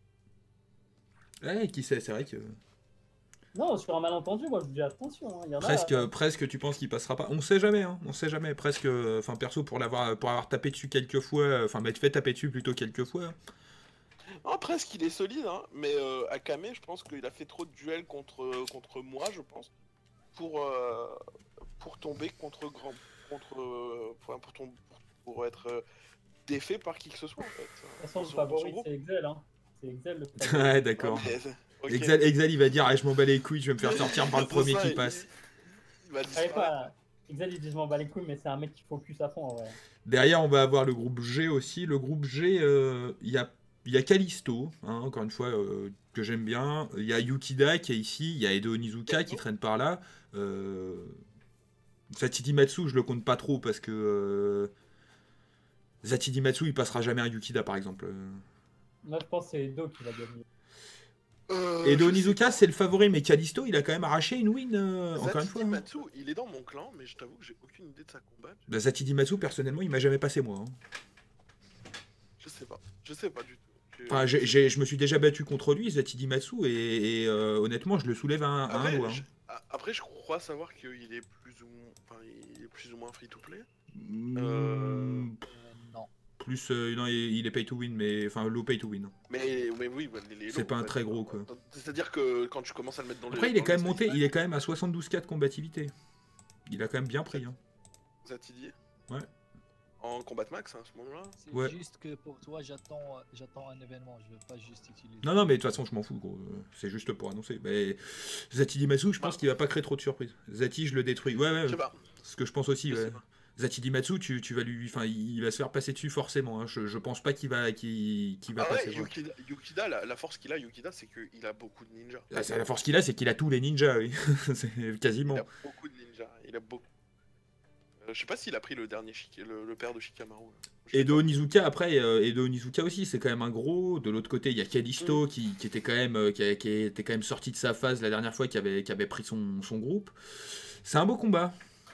S1: Ouais, qui sait, c'est vrai que.
S6: Non, sur un malentendu, moi je vous dis attention, hein, il y en
S1: Presque,
S6: a.
S1: presque, tu penses qu'il passera pas. On sait jamais, hein. On sait jamais. Presque. Enfin, perso, pour l'avoir, pour avoir tapé dessus quelques fois. Enfin, m'être fait taper dessus plutôt quelques fois.
S2: Non, presque, il est solide, hein. Mais euh, Akame, je pense qu'il a fait trop de duels contre, contre moi, je pense, pour, euh, pour tomber contre grand. Contre, euh, pour, pour, tom- pour être euh, défait par qui que ce soit, en fait.
S6: De toute façon, le
S2: Sur-
S6: favori
S2: sur son groupe.
S6: c'est Excel, hein. C'est Excel le favori.
S1: Ouais,
S2: Ouais,
S1: d'accord.
S2: mais, euh, ok.
S1: Exal, Exal, il va dire, ah, je m'en bats les couilles, je vais me faire sortir par le
S2: C'est
S1: premier
S2: ça,
S1: qui
S2: il-
S1: passe.
S2: Il va
S6: Je savais
S2: disparaître.
S6: pas, Excel il dit je m'en bats les couilles, mais c'est un mec qui focus à fond en vrai.
S1: Derrière, on va avoir le groupe G aussi. Le groupe G, euh, il y a, il y a Callisto, hein, encore une fois, euh, que j'aime bien. Il y a Yukida qui est ici. Il y a Edo Onizuka qui traîne par là. Euh... Sachidi Matsu, je le compte pas trop parce que euh... Sachidi Matsu, il passera jamais un Yukida, par exemple. Euh,
S6: Moi je pense que c'est Edo qui va gagner.
S2: Euh,
S1: Edo
S2: je
S1: Onizuka, c'est le favori, mais Callisto, il a quand même arraché une win, euh,
S2: sais-
S1: encore une fois.
S2: Sachidi
S1: hein.
S2: Matsu, il est dans mon clan, mais je t'avoue que j'ai aucune idée de sa combat.
S1: Bah, Sachidi Matsu, personnellement, il m'a jamais passé, moi. hein.
S2: Je sais pas. Je sais pas du tout. Je-
S1: Enfin, j'ai- j'ai- je me suis déjà battu contre lui, Sachidi Matsu, et, et, euh, honnêtement, je le soulève à un, à un
S2: Après,
S1: doigt. hein.
S2: je... a- Après, je crois savoir qu'il est plus ou moins, enfin, il est plus ou moins free to play.
S1: Mm,
S5: Euh, non.
S1: Plus, euh, non, il il est pay to win, mais enfin low pay to win.
S2: Mais, mais oui, bah, les- les
S1: C'est
S2: lots,
S1: pas un
S2: en fait,
S1: très gros,
S2: euh,
S1: quoi.
S2: C'est-à-dire que quand tu commences à le mettre dans le.
S1: Après, il est
S2: dans
S1: quand
S2: le
S1: même monté,
S2: space
S1: il est quand même à soixante-douze K de combativité. Il a quand même bien pris. Hein.
S2: Zatidier.
S1: Ouais.
S2: En combat max hein, à ce moment-là.
S5: C'est
S1: Ouais.
S5: juste que pour toi, j'attends j'attends un événement. Je veux pas juste utiliser.
S1: Non, non, mais de toute façon, je m'en fous, gros. Euh, C'est juste pour annoncer. Mais Zati Dimatsu, je pense qu'il va pas créer trop de surprises. Zati, je le détruis. Ouais, ouais,
S2: Je sais pas.
S1: ce que je pense aussi.
S2: Je sais
S1: Ouais.
S2: pas.
S1: Zati Dimatsu, tu, tu vas lui, enfin, il va se faire passer dessus forcément. hein. Je, je pense pas qu'il va, qu'il, qu'il va
S2: Ah ouais,
S1: passer. quoi.
S2: Yukida, Yukida, la, la force qu'il a, Yukida, c'est qu'il a beaucoup de ninjas.
S1: Ah, c'est- la force qu'il a, c'est qu'il a tous les ninjas, oui. C'est quasiment.
S2: Il a beaucoup de ninjas. Il a beaucoup. Euh, je sais pas s'il a pris le dernier Shik- le, le père de Shikamaru. là. Je sais
S1: Edo
S2: pas.
S1: Onizuka, après, euh, Edo Onizuka aussi, c'est quand même un gros. De l'autre côté, il y a Callisto qui, qui était quand même, euh, qui, a- qui était quand même sorti de sa phase la dernière fois, qui avait, qui avait pris son, son groupe. C'est un beau combat.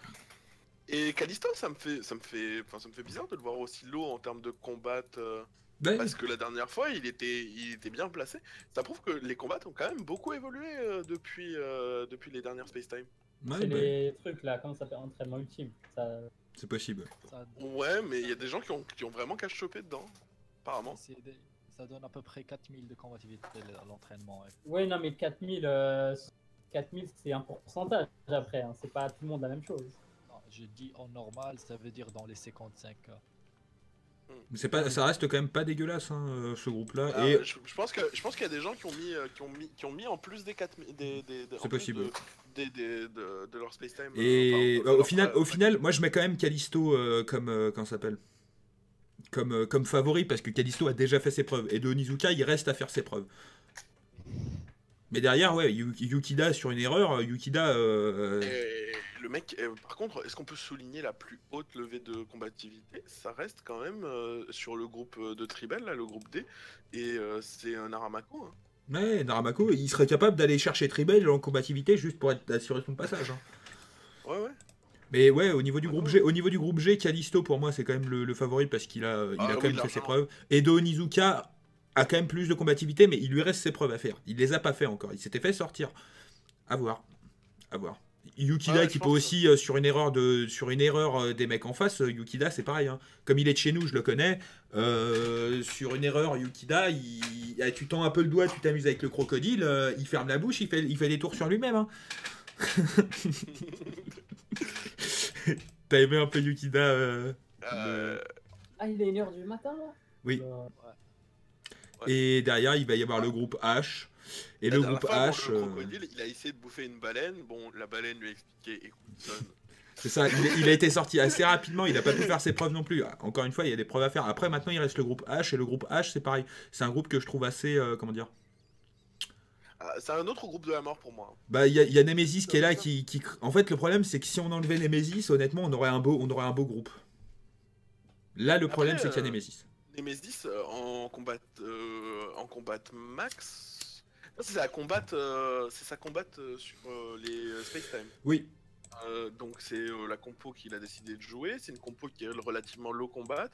S2: Et Callisto, ça me fait, ça me fait, enfin, ça me fait bizarre de le voir aussi low en termes de combat. euh,
S1: Ouais.
S2: Parce que la dernière fois, il était, il était bien placé. Ça prouve que les combats ont quand même beaucoup évolué euh, depuis, euh, depuis les dernières Space Time.
S1: Ouais,
S6: C'est
S1: bah,
S6: les trucs là, comment ça s'appelle, entraînement ultime. Ça...
S1: c'est possible.
S5: Ça,
S2: Ouais, mais il y a des gens qui ont, qui ont vraiment cache chopé dedans, apparemment.
S5: c'est des- ça donne à peu près quatre mille de combativité à l'entraînement. ouais.
S6: Ouais, non, mais quatre mille, euh, quatre mille c'est un pourcentage après, hein. C'est pas tout le monde la même chose.
S5: Non, je dis en normal, ça veut dire dans les cinquante-cinq cas.
S1: C'est pas, ça reste quand même pas dégueulasse, hein, euh, ce groupe-là.
S2: Ah,
S1: Et
S2: je, je pense que je pense qu'il y a des gens qui ont mis euh, qui ont mis qui ont mis en plus des quatre des, des, des- en
S1: C'est
S2: plus
S1: possible.
S2: de, des, des- de, de leur space time.
S1: Et
S2: euh, enfin,
S1: euh,
S2: de
S1: au
S2: leur-
S1: final,
S2: euh,
S1: au final, moi je mets quand même Callisto euh, comme euh, comment ça s'appelle, comme euh, comme favori parce que Callisto a déjà fait ses preuves et de Onizuka il reste à faire ses preuves. Mais derrière, ouais, Yu- Yukida sur une erreur, Yukida. euh,
S2: Et le mec, euh, par contre, est-ce qu'on peut souligner la plus haute levée de combativité? Ça reste quand même euh, sur le groupe de Tribal, là, le groupe D, et euh, c'est un Aramako. Hein.
S1: Ouais, Naramako, il serait capable d'aller chercher Tribal en combativité juste pour être assurer son passage. hein.
S2: Ouais, ouais.
S1: Mais ouais, au niveau du
S2: Ouais,
S1: groupe
S2: ouais.
S1: G, au niveau du groupe G, Callisto pour moi c'est quand même le, le favori parce qu'il a, il
S2: Ah
S1: a
S2: oui,
S1: quand même fait ses
S2: largement.
S1: preuves. Et Do Onizuka a quand même plus de combativité, mais il lui reste ses preuves à faire. Il les a pas fait encore. Il s'était fait sortir. À voir, à voir. Yukida
S2: Ouais,
S1: qui
S2: je
S1: peut
S2: pense
S1: aussi euh, sur une erreur de sur une erreur euh, des mecs en face. euh, Yukida c'est pareil. hein. Comme il est de chez nous, je le connais. euh, sur une erreur, Yukida, il, ah, tu tends un peu le doigt, tu t'amuses avec le crocodile, euh, il ferme la bouche, il fait, il fait des tours sur lui-même. hein. T'as aimé un peu Yukida euh,
S2: Euh,
S6: Ah, il est une heure du matin là
S1: Oui.
S6: Euh,
S2: Ouais.
S1: Et derrière, il va y avoir le groupe H. Et
S2: la
S1: le
S2: dernière
S1: groupe
S2: fois, bon,
S1: H,
S2: le
S1: euh,
S2: crocodile, il a essayé de bouffer une baleine. Bon, la baleine lui a expliqué, écoute, son,
S1: c'est ça, il, il a été sorti assez rapidement, il n'a pas pu faire ses preuves non plus. Encore une fois, il y a des preuves à faire. Après, maintenant, il reste le groupe H. Et le groupe H, c'est pareil. C'est un groupe que je trouve assez. euh, comment dire
S2: Ah, c'est un autre groupe de la mort pour moi.
S1: Bah, il y, a- il y a Nemesis qui est là. Qui, qui... En fait, le problème, c'est que si on enlevait Nemesis, honnêtement, on aurait un beau, on aurait un beau groupe. Là, le problème,
S2: Après,
S1: c'est qu'il y a
S2: euh,
S1: Nemesis.
S2: Nemesis euh, en combat euh, en combat max. Non, c'est sa combat, euh, c'est sa combat euh, sur euh, les euh, Space Time.
S1: Oui,
S2: Euh, donc c'est euh, la compo qu'il a décidé de jouer. C'est une compo qui est relativement low combat.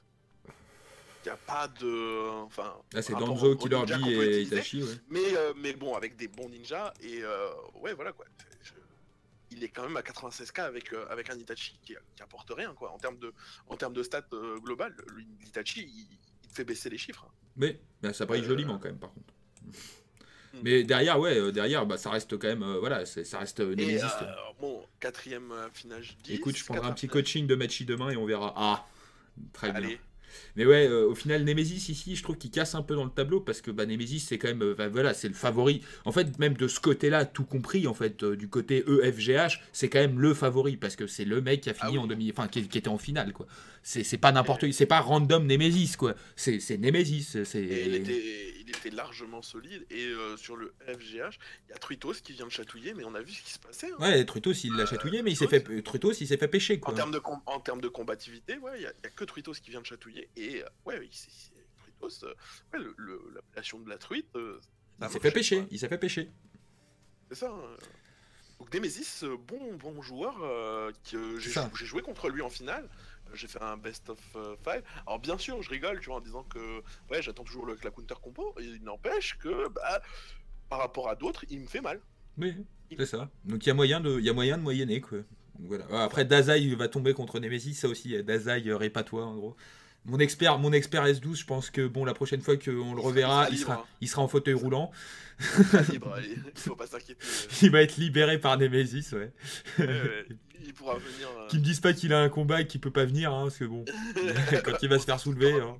S2: Il n'y a pas de, enfin.
S1: là, c'est
S2: rapport
S1: Danzo,
S2: au
S1: Killer
S2: ninja
S1: Bee
S2: qu'on peut
S1: et
S2: utiliser.
S1: Itachi. Ouais.
S2: Mais euh, mais bon, avec des bons ninjas et euh, ouais voilà quoi. Je- Il est quand même à quatre-vingt-seize K avec, euh, avec un Itachi qui, qui apporte rien quoi en termes de en termes de stats euh, globales. Lui, L'Itachi il, il te fait baisser les chiffres. hein.
S1: Mais bah, ça brille
S2: Euh,
S1: joliment quand même, par contre.
S2: Hmm.
S1: Mais derrière, ouais, euh, derrière, bah, ça reste quand même, euh, voilà, c'est- ça reste euh,
S2: Et
S1: Nemesis.
S2: euh, bon, quatrième euh, finale dix.
S1: Écoute, je prendrai un petit
S2: quatrième
S1: coaching de Machi demain et on verra. Ah, très
S2: finale-
S1: bien.
S2: Allez.
S1: Mais ouais, euh, au final, Nemesis ici, je trouve qu'il casse un peu dans le tableau parce que bah, Nemesis, c'est quand même, euh, bah, voilà, c'est le favori. En fait, même de ce côté-là, tout compris, en fait, euh, du côté E F G H, c'est quand même le favori parce que c'est le mec qui a fini
S2: Ah oui.
S1: en demi, enfin, qui, qui était en finale, quoi. C'est c'est pas n'importe qui, c'est pas random Nemesis, quoi. C'est c'est Nemesis, c'est.
S2: Et il était, il était largement solide. Et euh, sur le F G H, il y a Truitos qui vient de chatouiller, mais on a vu ce qui se passait. hein.
S1: Ouais, Truitos, il l'a chatouillé, mais il s'est fait, Truitos, il s'est fait pêcher, quoi.
S2: En termes de, com- en termes de combativité, ouais, il n'y a, il y a que Truitos qui vient de chatouiller. Et euh, ouais, il s'est- c'est- Truitos, euh, ouais, le- le- l'appellation de la truite. euh, ça
S1: Il s'est
S2: marche,
S1: fait pêcher,
S2: quoi.
S1: il s'est fait pêcher.
S2: C'est ça. hein. Donc Nemesis, euh, bon, bon joueur. euh, que euh, j'ai
S1: C'est ça.
S2: jou- j'ai joué contre lui en finale. Euh, J'ai fait un best of euh, five. Alors bien sûr, je rigole, tu vois, en disant que ouais, j'attends toujours le, la counter compo. Et il n'empêche que, bah, par rapport à d'autres, il me fait mal.
S1: Oui, c'est ça. Donc il y a moyen de, il y a moyen de moyenner, quoi. Voilà. Après, Dazai va tomber contre Nemesis, ça aussi. Dazai, euh, répare-toi, en gros. Mon expert, mon expert S douze, je pense que bon, la prochaine fois qu'on le
S2: Il sera-
S1: reverra,
S2: il
S1: il
S2: sera
S1: sera,
S2: libre, hein.
S1: il sera en fauteuil roulant.
S2: Très libre, allez, il faut pas s'inquiéter.
S1: Il va être libéré par Nemesis, ouais.
S2: Ouais, ouais, il pourra venir. euh,
S1: Qu'ils me disent pas qu'il a un combat et qu'il peut pas venir, hein, parce que bon, quand il va se faire soulever. hein.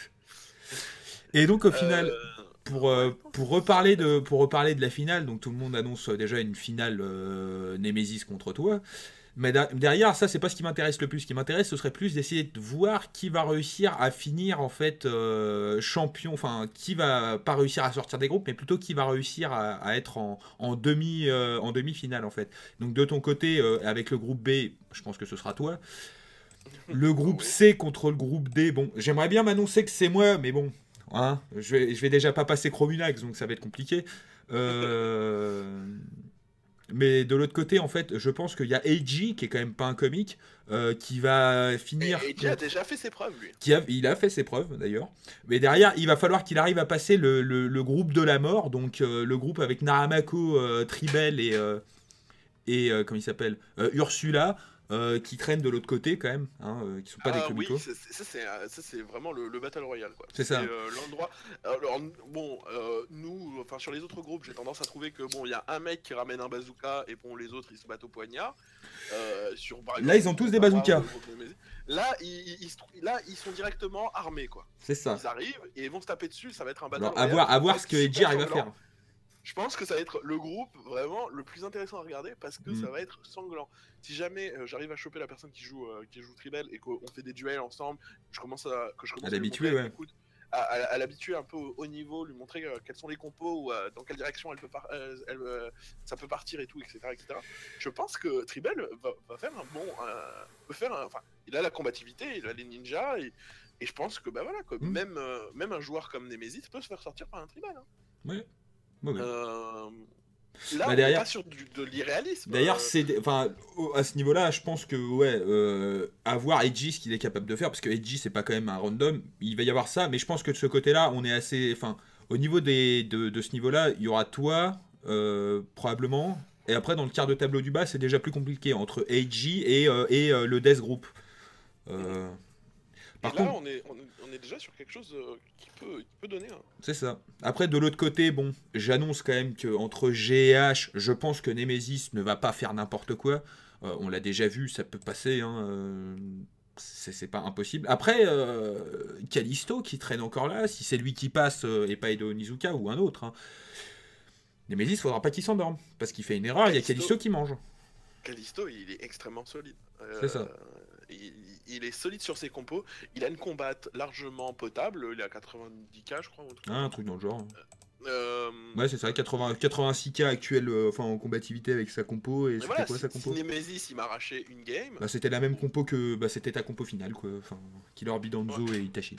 S1: Et donc au final,
S2: Euh,
S1: pour, euh, pour, reparler de, pour reparler de la finale, donc tout le monde annonce euh, déjà une finale euh, Nemesis contre toi. Mais da- derrière, ça, c'est pas ce qui m'intéresse le plus. Ce qui m'intéresse, ce serait plus d'essayer de voir qui va réussir à finir en fait euh, champion, enfin, qui va pas réussir à sortir des groupes, mais plutôt qui va réussir à, à être en, en demi, euh, en demi-finale en fait. Donc de ton côté, euh, avec le groupe B, je pense que ce sera toi. Le groupe
S2: oui.
S1: C contre le groupe D, bon, j'aimerais bien m'annoncer que c'est moi, mais bon, hein, je vais, je vais déjà pas passer Chromunax, donc ça va être compliqué. Euh... Mais de l'autre côté, en fait, je pense qu'il y a Eiji, qui est quand même pas un comique, euh, qui va finir.
S2: Et il a déjà fait ses preuves, lui.
S1: Qui a, il a fait ses preuves d'ailleurs. Mais derrière, il va falloir qu'il arrive à passer le, le- le groupe de la mort, donc euh, le groupe avec Naramako, euh, Tribel et, euh, et euh, comment il s'appelle, euh, Ursula. euh, qui traînent de l'autre côté quand même, hein, euh, qui sont pas des
S2: Ah oui,
S1: Kumiko.
S2: c'est- c'est- ça c'est euh, ça, c'est vraiment le, le Battle Royale quoi.
S1: C'est ça.
S2: euh, l'endroit. Alors, bon, euh, nous, enfin sur les autres groupes, j'ai tendance à trouver que bon, il y a un mec qui ramène un bazooka et bon, les autres ils se battent au poignard. Euh, sur, par
S1: Là,
S2: exemple,
S1: ils ont tous
S2: le
S1: des
S2: groupe
S1: bazookas.
S2: Power, le groupe Nemesis. Là, ils, ils- ils se trou- là, ils sont directement armés quoi.
S1: C'est ça.
S2: Ils arrivent et ils vont se taper dessus. Ça va être un Battle
S1: Alors, à
S2: Royale.
S1: voir, à
S2: Ça
S1: voir
S2: va
S1: ce
S2: être
S1: que Edgy
S2: super
S1: arrive à
S2: sanglant.
S1: faire.
S2: Je pense que ça va être le groupe vraiment le plus intéressant à regarder parce que
S1: Mm.
S2: ça va être sanglant. Si jamais euh, j'arrive à choper la personne qui joue euh, qui joue Tribal et qu'on fait des duels ensemble, je commence à que je commence
S1: À
S2: lui
S1: l'habituer,
S2: montrer
S1: ouais.
S2: avec le coude, à, à- à l'habituer un peu au haut niveau, lui montrer euh, quels sont les compos ou euh, dans quelle direction elle peut par- euh, elle, euh, ça peut partir et tout, et cetera, et cetera. Je pense que Tribal va, va faire un bon, euh, peut faire, un- enfin, il a la combativité, il a les ninjas et, et je pense que bah voilà, quoi,
S1: Mm.
S2: même euh, même un joueur comme Nemesis peut se faire sortir par un Tribal. Hein.
S1: Ouais. Ouais, ouais.
S2: Euh, Là,
S1: Bah,
S2: on
S1: derrière-
S2: est pas sur du- de l'irréalisme.
S1: D'ailleurs,
S2: euh,
S1: c'est, des- enfin, au- à ce niveau-là, je pense que ouais, euh, à voir Edgy ce qu'il est capable de faire, parce que Edgy c'est pas quand même un random, il va y avoir ça, mais je pense que de ce côté-là, on est assez, enfin, au niveau des, de, de ce niveau-là, il y aura toi, euh, probablement, et après dans le quart de tableau du bas, c'est déjà plus compliqué entre Edgy et, euh, et euh, le Death Group. Euh,
S2: et
S1: par
S2: là,
S1: contre,
S2: on est, on, est, on est déjà sur quelque chose euh, qui, peut, qui peut donner. Hein.
S1: c'est ça. Après, de l'autre côté, bon, j'annonce quand même qu'entre G et H, je pense que Nemesis ne va pas faire n'importe quoi. Euh, on l'a déjà vu, ça peut passer. Hein, euh, c'est c'est pas impossible. Après, euh, Kalisto qui traîne encore là, si c'est lui qui passe euh, et pas Edo Nizuka ou un autre, hein, Nemesis, faudra pas qu'il s'endorme. Parce qu'il fait une erreur, il y a
S2: Kalisto-
S1: Kalisto qui mange.
S2: Callisto, il est extrêmement solide. Euh,
S1: C'est ça.
S2: Il, il est solide sur ses compos. Il a une combat largement potable. Il est à quatre-vingt-dix K, je crois. ou un truc.
S1: Ah, un truc dans le genre.
S2: Euh,
S1: Ouais, c'est ça, quatre-vingts, quatre-vingt-six K actuel euh, enfin, en combativité avec sa compo. Et
S2: mais
S1: c'était
S2: voilà,
S1: quoi sa
S2: si, si
S1: compo
S2: Nemesis il m'a arraché une game,
S1: Bah, c'était la même compo que. Bah, c'était ta compo finale, quoi. Enfin, Killer Bidanzo et Itachi.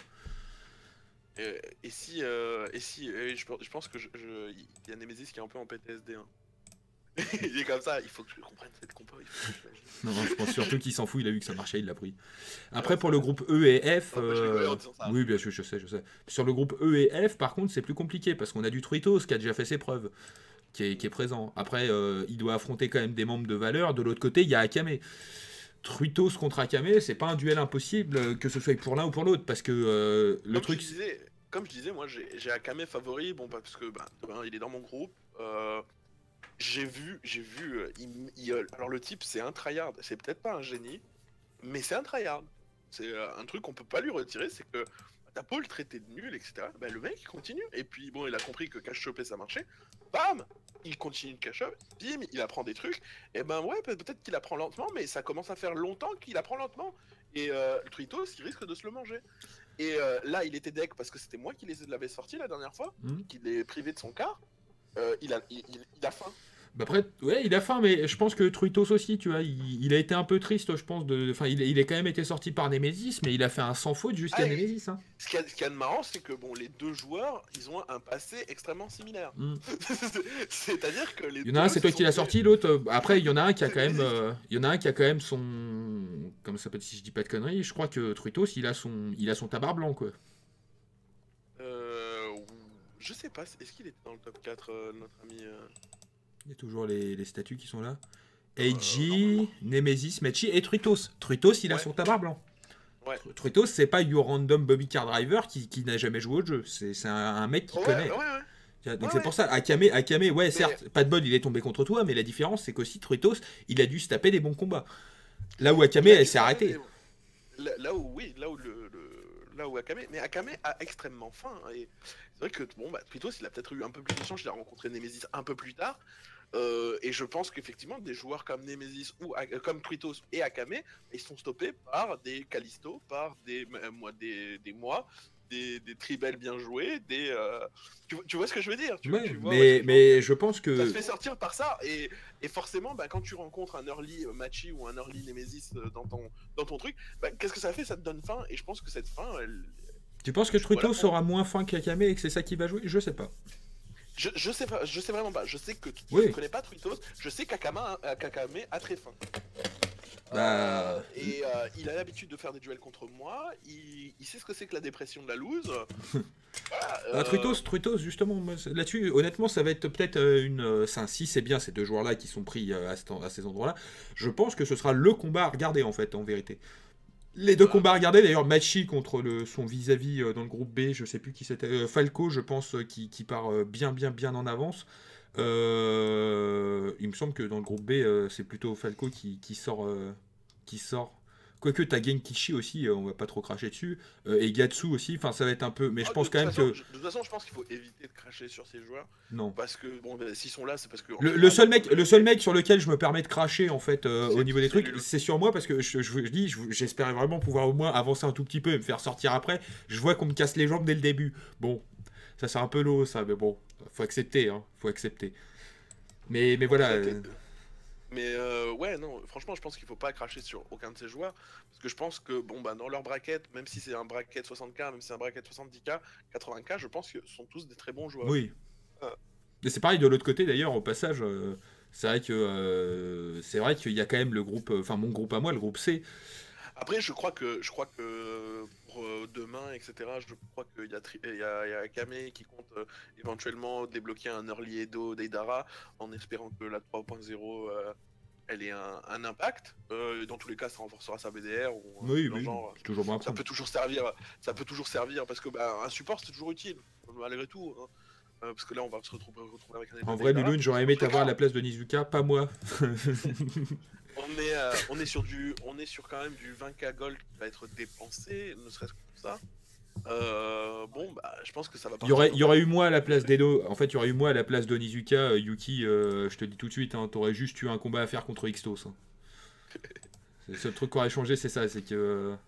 S2: euh, et si, euh, et si, et je, pense- je pense que je, je- il y a Nemesis qui est un peu en P T S D. Hein. il est comme ça. Il faut que je comprenne cette compo. Il faut que je-
S1: Non, je pense surtout qu'il s'en fout, il a vu que ça marchait, il l'a pris. Après, pour le groupe E et F.
S2: Non, moi, je
S1: euh,
S2: rigolais en disant ça.
S1: Oui, bien sûr, je sais, je sais. Sur le groupe E et F, par contre, c'est plus compliqué parce qu'on a du Truitos qui a déjà fait ses preuves, qui est, qui est présent. Après, euh, il doit affronter quand même des membres de valeur. De l'autre côté, il y a Akame. Truitos contre Akame, c'est pas un duel impossible, euh, que ce soit pour l'un ou pour l'autre, parce que euh, le
S2: Comme
S1: truc.
S2: je disais, comme je disais, moi j'ai j'ai Akame favori, bon parce que bah, ben, il est dans mon groupe. Euh, j'ai vu, j'ai vu, euh, il- il- euh, alors le type c'est un tryhard, c'est peut-être pas un génie, mais c'est un tryhard. C'est euh, un truc qu'on peut pas lui retirer, c'est que t'as beau le traiter de nul, et cetera. Bah, le mec il continue, et puis bon il a compris que cache choper ça marchait, bam, il continue de cache up, bim, il apprend des trucs, et ben ouais peut- peut-être qu'il apprend lentement, mais ça commence à faire longtemps qu'il apprend lentement, et euh, le Truitos il risque de se le manger. Et euh, là, il était deck parce que c'était moi qui les l'avais sorti la dernière fois,
S1: Mhm.
S2: qui l'ai privé de son quart. Euh, il, a, il, il- il a faim.
S1: Bah après, ouais, il a faim, mais je pense que Truitos aussi, tu vois, il, il a été un peu triste, je pense. De, enfin, il, il a quand même été sorti par Nemesis, mais il a fait un sans faute jusqu'à
S2: Ah, et-
S1: Nemesis. Hein.
S2: Ce qu'il y a, ce qu'il y a de marrant, c'est que bon, les deux joueurs, ils ont un passé extrêmement similaire.
S1: Mm.
S2: C'est-à-dire que les
S1: Il y en a un,
S2: deux
S1: c'est toi
S2: se
S1: qui l'as
S2: sont
S1: sorti, l'autre. euh, Après, il y en a un qui a quand même, euh, il y en a un qui a quand même son, comment ça s'appelle si je dis pas de conneries. Je crois que Truitos, il a son, il a son tabac blanc, quoi.
S2: Euh, je sais pas, est-ce qu'il était dans le top quatre, euh, notre ami euh,
S1: Il y a toujours les, les statues qui sont là.
S2: Euh,
S1: Eiji,
S2: normalement.
S1: Nemesis, Mechi et Truitos. Truitos, il a
S2: Ouais.
S1: son tabac blanc.
S2: Ouais.
S1: Tr- Truitos, c'est pas Your Random Bobby Car Driver qui, qui n'a jamais joué au jeu. C'est c'est un, un mec qui
S2: ouais,
S1: connaît.
S2: ouais, ouais.
S1: Tu vois, Donc
S2: Ouais,
S1: c'est
S2: ouais.
S1: pour ça, Akame, Akame, ouais, certes, pas de bol, il est tombé contre toi, mais la différence, c'est qu'aussi Truitos, il a dû se taper des bons combats. Là où Akame,
S2: Il a
S1: elle
S2: dû
S1: s'est
S2: faire
S1: arrêtée.
S2: des- Là, là où, oui, là où le, le- là où Akame, mais Akame a extrêmement faim. hein, et c'est vrai que bon, bah, Truitos, il a peut-être eu un peu plus de chance. Je l'ai rencontré Nemesis un peu plus tard. Euh, et je pense qu'effectivement, des joueurs comme Nemesis ou euh, comme Truitos et Akame, ils sont stoppés par des Callisto, par des, euh, moi, des, des moi, des, des Tribal bien joués, des. euh, Tu, vois- tu vois ce que je veux dire tu,
S1: Ouais,
S2: tu vois,
S1: mais,
S2: ouais, je-
S1: mais je pense
S2: ça
S1: que.
S2: se fait sortir par ça et, et forcément bah, quand tu rencontres un early euh, Machi ou un early Nemesis euh, dans ton, dans ton truc, bah, qu'est-ce que ça fait? Ça te donne faim et je pense que cette faim, elle...
S1: Tu penses que Truitos
S2: Voilà.
S1: aura moins faim qu'Akame et que c'est ça qui va jouer? Je sais pas.
S2: je, je sais pas, je sais vraiment pas. Je sais que
S1: Oui.
S2: je ne connais pas Truitos, je sais qu'Akama, euh, qu'Akame a très faim.
S1: Bah,
S2: Euh, et euh, il a l'habitude de faire des duels contre moi. Il, il sait ce que c'est que la dépression de la loose. Voilà,
S1: Ah,
S2: euh,
S1: Truitos, Truitos, justement, moi, c'est- là-dessus, honnêtement, ça va être peut-être euh, une. euh, enfin, si c'est bien ces deux joueurs-là qui sont pris euh, à, cet en- à ces endroits-là, je pense que ce sera le combat à regarder, en fait, en vérité. Les deux
S2: Voilà.
S1: combats à regarder, d'ailleurs, Machi contre le, son vis-à-vis euh, dans le groupe B, je sais plus qui c'était. euh, Falco, je pense, euh, qui, qui part euh, bien, bien, bien en avance. Euh, il me semble que dans le groupe B, euh, c'est plutôt Falco qui, qui sort. euh, qui sort. Quoique, t'as Genkichi aussi, euh, on va pas trop cracher dessus. euh, et Gatsu aussi, enfin, ça va être un peu. Mais je
S2: ah,
S1: pense
S2: de,
S1: quand
S2: toute
S1: même
S2: façon,
S1: que.
S2: je, de toute façon, je pense qu'il faut éviter de cracher sur ces joueurs.
S1: Non.
S2: Parce que, bon, bah, s'ils sont là, c'est parce que. en
S1: Le,
S2: général,
S1: le seul
S2: ils
S1: mec,
S2: ont
S1: le seul mec sur lequel je me permets de cracher en fait euh, au
S2: C'est-
S1: niveau des
S2: c'est
S1: trucs,
S2: lui, le-
S1: c'est sur moi parce que je, je, je dis, je- j'espérais vraiment pouvoir au moins avancer un tout petit peu et me faire sortir après. Je vois qu'on me casse les jambes dès le début. Bon, ça c'est un peu lourd ça, mais bon, faut accepter, hein, faut accepter. Mais, mais voilà.
S2: T'es-
S1: euh,
S2: Mais euh, ouais, non, franchement, je pense qu'il faut pas cracher sur aucun de ces joueurs. Parce que je pense que, bon, bah, dans leur bracket, même si c'est un bracket soixante K, même si c'est un bracket soixante-dix K, quatre-vingts K, je pense que ce sont tous des très bons joueurs.
S1: oui.
S2: Ah.
S1: Et c'est pareil de l'autre côté d'ailleurs, au passage. euh, c'est vrai que euh, c'est vrai qu'il y a quand même le groupe, euh, enfin mon groupe à moi, le groupe C.
S2: Après, je crois que, je crois que pour euh, demain, et cetera, je crois qu'il y a, Tri- il y a, il y a Kame qui compte euh, éventuellement débloquer un early Edo d'Eidara en espérant que la trois point zéro euh, elle ait un, un impact. Euh, dans tous les cas, ça renforcera sa B D R ou un
S1: Oui,
S2: truc dans
S1: oui,
S2: le genre.
S1: c'est toujours bon à
S2: Ça
S1: prendre.
S2: peut toujours servir, ça peut toujours servir parce que bah, un support c'est toujours utile malgré tout. Hein. Euh, parce que là, on va se retrouver, retrouver avec un Edo
S1: En vrai,
S2: d'Eidara.
S1: Lulun, j'aurais aimé t'avoir à la place de Nizuka, pas moi.
S2: On est, euh, on est sur du, on est sur quand même du vingt K gold qui va être dépensé, ne serait-ce que pour ça. Euh, bon, bah, je pense que ça va.
S1: Il y aurait, il y aurait eu moi à la place
S2: des
S1: d'Edo. En fait, il y aurait eu moi à la place d'Onizuka, euh, Yuki. euh, je te dis tout de suite, hein, t'aurais juste eu un combat à faire contre Xtos. Hein. C'est le seul truc qui aurait changé, c'est ça, c'est que. euh,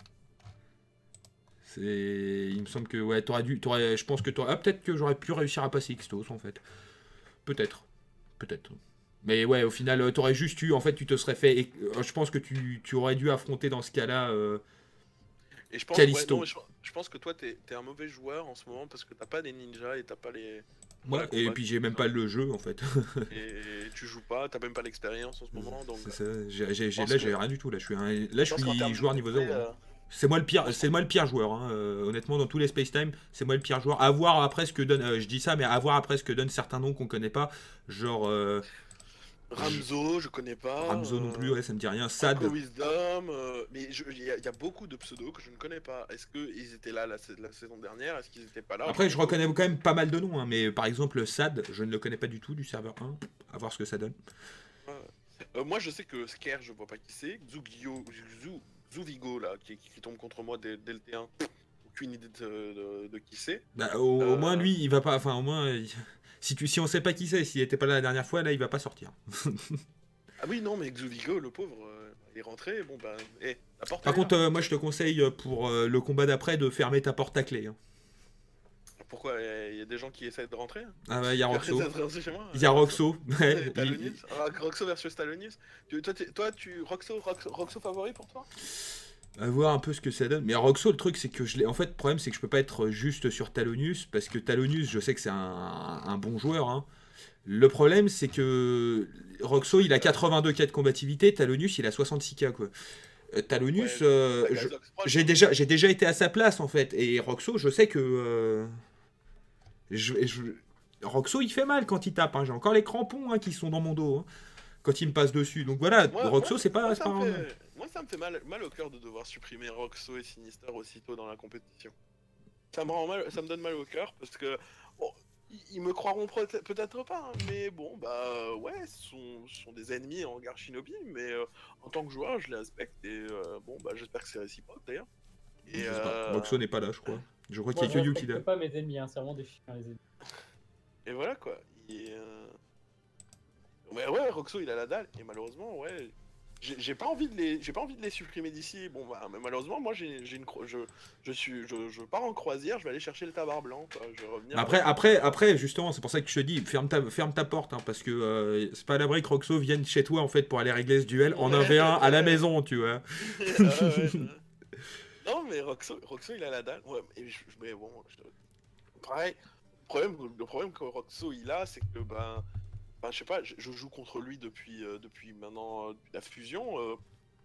S1: C'est, il me semble que ouais, t'aurais dû, t'aurais, je pense que t'aurais, ah, peut-être que j'aurais pu réussir à passer Xtos en fait. Peut-être, peut-être. Mais ouais, au final, euh, t'aurais juste eu, en fait, tu te serais fait, et, euh, je pense que tu, tu aurais dû affronter dans ce cas-là. euh,
S2: Et je pense,
S1: Callisto.
S2: ouais, non, mais je, je pense que toi, t'es es un mauvais joueur en ce moment parce que t'as pas les ninjas et t'as pas les.
S1: ouais,
S2: Voilà,
S1: et
S2: combat,
S1: puis j'ai même
S2: ça.
S1: pas le jeu en fait.
S2: Et tu joues pas, t'as même pas l'expérience en ce moment, donc.
S1: C'est ça. J'ai- j'ai- j'ai-
S2: pense
S1: là,
S2: que-
S1: j'ai rien du tout. Là, je suis, un- là, je
S2: pense qu'en
S1: suis
S2: termes de
S1: joueur niveau
S2: gameplay,
S1: zéro. hein.
S2: euh,
S1: C'est moi le pire, c'est moi le pire joueur. Hein. euh, honnêtement, dans tous les Space Time, c'est moi le pire joueur. À voir après ce que donne, euh, je dis ça, mais à voir après ce que donnent certains noms qu'on connaît pas, genre euh,
S2: Ramzo, je connais pas.
S1: Ramzo non
S2: euh,
S1: plus, ouais, ça me dit rien. Sad,
S2: Franco Wisdom, euh, mais je- il y, a- il y a beaucoup de pseudos que je ne connais pas. Est-ce qu'ils étaient là la, sa- la saison dernière? Est-ce qu'ils étaient pas là?
S1: après je reconnais quand même pas mal de noms, hein, mais par exemple Sad, je ne le connais pas du tout du serveur un. À voir ce que ça donne.
S2: Euh, moi, je sais que Scare, je vois pas qui c'est. Zugio, Zu, Zuvigo, là, qui, qui tombe contre moi dès, dès le T un. Aucune idée de, de- de qui c'est.
S1: Bah, au, au
S2: Euh.
S1: moins lui, il va pas, enfin au moins, il- si tu, si on sait pas qui c'est, s'il était pas là la dernière fois, là, il va pas sortir.
S2: Ah oui, non, mais Zuvigo, le pauvre, euh, il est rentré. Bon, bah, eh, la porte
S1: Par
S2: elle est
S1: contre,
S2: là.
S1: euh, moi je te conseille euh, pour euh, le combat d'après de fermer ta porte à clé. Hein.
S2: Pourquoi il y a des gens qui essaient de rentrer hein
S1: Ah bah, il y a Roxo.
S2: Ils essaient de rentrer chez moi,
S1: Il y a
S2: euh,
S1: Roxo. ouais, il-
S2: Talonius Ah, Roxo versus Talonius. Tu, toi, t'es- toi, tu Roxo, Roxo, Roxo favori pour toi?
S1: À voir un peu ce que ça donne. Mais Roxo, le truc, c'est que je l'ai. En fait, le problème, c'est que je peux pas être juste sur Talonius, parce que Talonius, je sais que c'est un, un bon joueur. Hein. Le problème, c'est que Roxo, il a quatre-vingt-deux K de combativité, Talonius, il a soixante-six K, quoi. Euh, Talonius,
S2: Ouais,
S1: euh,
S2: la
S1: je-
S2: Gazox proche,
S1: j'ai
S2: hein.
S1: déjà, j'ai déjà été à sa place, en fait. Et Roxo, je sais que. euh, je, je- Roxo, il fait mal quand il tape. Hein. J'ai encore les crampons hein, qui sont dans mon dos. Hein, quand il me passe dessus. Donc voilà,
S2: Moi-
S1: Roxo,
S2: moi-
S1: c'est pas.
S2: moi,
S1: c'est
S2: ça
S1: pas
S2: me
S1: un-
S2: fait, moi, ça me fait mal, mal au cœur de devoir supprimer Roxo et Sinister aussitôt dans la compétition. Ça me rend mal, ça me donne mal au cœur parce que bon, ils, ils me croiront peut- peut-être pas, hein, mais bon, bah ouais, ce sont, ce sont des ennemis en Gar Shinobi, mais euh, en tant que joueur, je les respecte et euh, bon, bah j'espère que c'est réciproque d'ailleurs. Et
S1: Je sais pas.
S2: euh,
S1: Roxo n'est pas là, je crois. Je crois
S6: Moi,
S1: qu'il y
S6: je
S1: a que Yu qui
S6: respecte
S1: l'a.
S6: pas mes ennemis, hein, c'est vraiment des chiens les ennemis.
S2: Et voilà quoi. Et, euh... Ouais, ouais, Roxo il a la dalle et malheureusement, ouais. J'ai j'ai pas envie de les, j'ai pas envie de les supprimer d'ici. Bon bah, mais malheureusement, moi j'ai j'ai une, cro- je, je suis, je, je pars en croisière. Je vais aller chercher le tabac blanc. Quoi. Je vais revenir.
S1: Après, après, après, justement, c'est pour ça que je te dis, ferme ta, ferme ta porte, hein, parce que euh, c'est pas à l'abri que Roxo vienne chez toi en fait pour aller régler ce duel en un v un à la maison, tu vois.
S2: Ah ouais, ouais. Non mais Roxo, Roxo il a la dalle. Ouais, mais, je, mais bon, je- pareil. Le problème, le problème que Roxo il a, c'est que ben, ben, je sais pas, je, je joue contre lui depuis, euh, depuis maintenant euh, depuis la fusion. euh,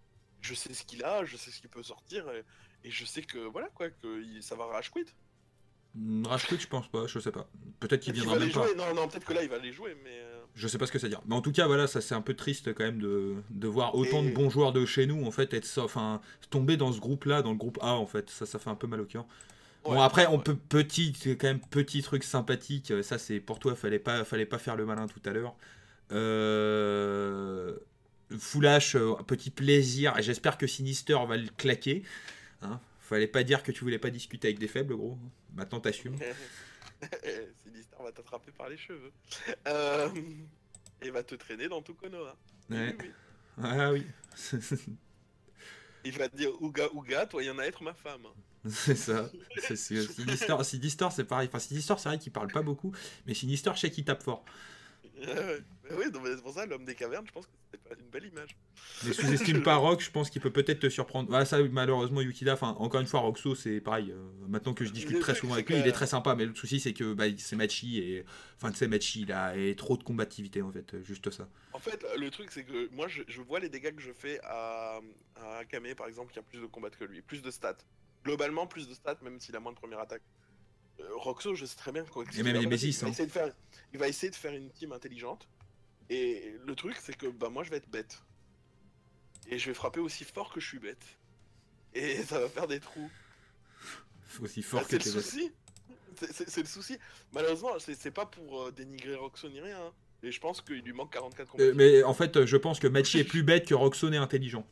S2: je sais ce qu'il a, je sais ce qu'il peut sortir, et, et je sais que voilà quoi, que il- ça va rage quit.
S1: Hmm, Rage quit, je pense pas, je sais pas. Peut-être qu'il
S2: Peut-être qu'il
S1: viendra
S2: va
S1: même
S2: les
S1: pas.
S2: jouer, non, non, peut-être que là il va les jouer, mais. euh,
S1: Je sais pas ce que ça veut dire. Mais en tout cas, voilà, ça c'est un peu triste quand même de, de voir autant de
S2: Et-
S1: bons joueurs de chez nous en fait être ça, enfin tomber dans ce groupe-là, dans le groupe A en fait. Ça, ça fait un peu mal au cœur. Bon
S2: Ouais,
S1: après, on
S2: ouais.
S1: peut petit, c'est quand même petit truc sympathique. euh, Ça c'est pour toi, fallait pas, fallait pas faire le malin tout à l'heure. Euh... Full H, euh, petit plaisir. Et j'espère que Sinister va le claquer. Hein. Fallait pas dire que tu voulais pas discuter avec des faibles, gros. Maintenant t'assumes.
S2: Sinister va t'attraper par les cheveux. Euh, Et va te traîner dans tout Konoha. Oui,
S1: Ouais.
S2: oui, oui.
S1: Ah oui.
S2: Il va te dire Ouga Ouga, toi, y en a être ma femme.
S1: C'est ça. C'est, c'est- Sinister, Sinister, c'est pareil. Enfin, Sinister, c'est vrai qu'il parle pas beaucoup, mais Sinister, je sais qu'il tape fort.
S2: Ouais. Mais oui, non, mais c'est pour ça, l'homme des cavernes, je pense que c'était pas une belle image.
S1: Mais sous-estime pas Rock, je pense qu'il peut peut-être te surprendre. Ah, ça, malheureusement, Yukida, enfin, encore une fois, Roxo, c'est pareil. euh, maintenant que je discute
S2: Le
S1: très
S2: truc,
S1: souvent
S2: c'est
S1: avec lui,
S2: que-
S1: il est très sympa, mais le souci, c'est que bah, c'est Machi et. Enfin, tu sais, Machi, il a et trop de combativité, en fait, juste ça.
S2: En fait, le truc, c'est que moi, je, je vois les dégâts que je fais à, à Akame, par exemple, qui a plus de combats que lui, plus de stats. Globalement, plus de stats, même s'il a moins de première attaque. Euh, Roxo, je sais très bien quoi.
S1: Et même les Mésis,
S2: il, va
S1: hein.
S2: essayer de faire- il va essayer de faire une team intelligente. Et le truc, c'est que bah, moi, je vais être bête. Et je vais frapper aussi fort que je suis bête. Et ça va faire des trous.
S1: Aussi
S2: Bah,
S1: fort que
S2: c'est le
S1: t'es bête.
S2: souci. C'est- C'est c'est le souci. Malheureusement, c'est c'est pas pour euh, dénigrer Roxo ni rien. hein. Et je pense qu'il lui manque quarante-quatre combats.
S1: Euh, mais en fait, je pense que Machi est plus bête que Roxo n'est intelligent.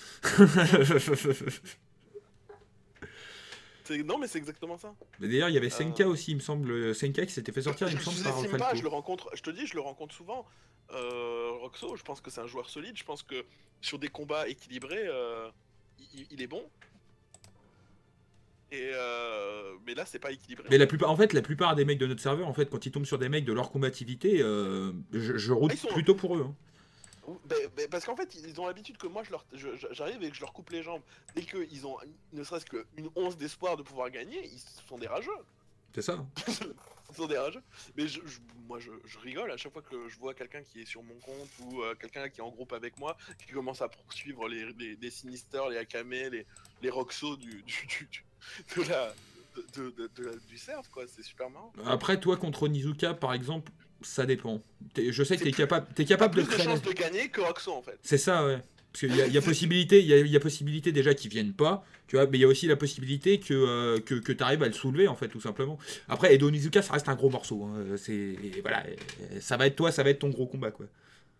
S2: C'est- Non, mais c'est exactement ça.
S1: Mais d'ailleurs, il y avait
S2: Euh.
S1: Senka aussi, il me semble. Senka qui s'était fait sortir, il me
S2: Je
S1: semble,
S2: je
S1: par
S2: sous-estime pas,
S1: Falco.
S2: je le rencontre, je te dis, je le rencontre souvent. Euh, Roxo, je pense que c'est un joueur solide, je pense que sur des combats équilibrés, euh, il, il est bon. Et euh, mais là, c'est pas équilibré.
S1: Mais la plupart, en fait, la plupart des mecs de notre serveur, en fait, quand ils tombent sur des mecs de leur combativité, euh, je, je route
S2: Ah, ils sont-
S1: plutôt pour eux. hein.
S2: Ben, ben, parce qu'en fait, ils ont l'habitude que moi, je leur, je- je- j'arrive et que je leur coupe les jambes. Dès qu'ils ont ne serait-ce qu'une once d'espoir de pouvoir gagner, ils sont des rageux.
S1: C'est ça. hein.
S2: Ils sont des rageux. Mais je, je- moi, je, je rigole à chaque fois que je vois quelqu'un qui est sur mon compte ou euh, quelqu'un qui est en groupe avec moi, qui commence à poursuivre les, les, les Sinister, les Akame, les, les Roxo du, du, du- du- de la, de, de, de- de la- du cerf, quoi. C'est super marrant.
S1: Après, toi, contre Onizuka, par exemple, ça dépend. T'es- je sais que
S2: C'est
S1: t'es
S2: plus-
S1: capable, t'es
S2: T'as
S1: capable de
S2: plus de
S1: créer.
S2: chances de gagner que Roxo, en fait.
S1: C'est ça, ouais. Parce qu'il y a, il y a possibilité, il y a, il y a possibilité déjà qu'ils viennent pas, tu vois, mais il y a aussi la possibilité que, euh, que, que tu arrives à le soulever, en fait, tout simplement. Après, Edo Onizuka, ça reste un gros morceau. hein. C'est, et voilà, et ça va être toi, ça va être ton gros combat, quoi.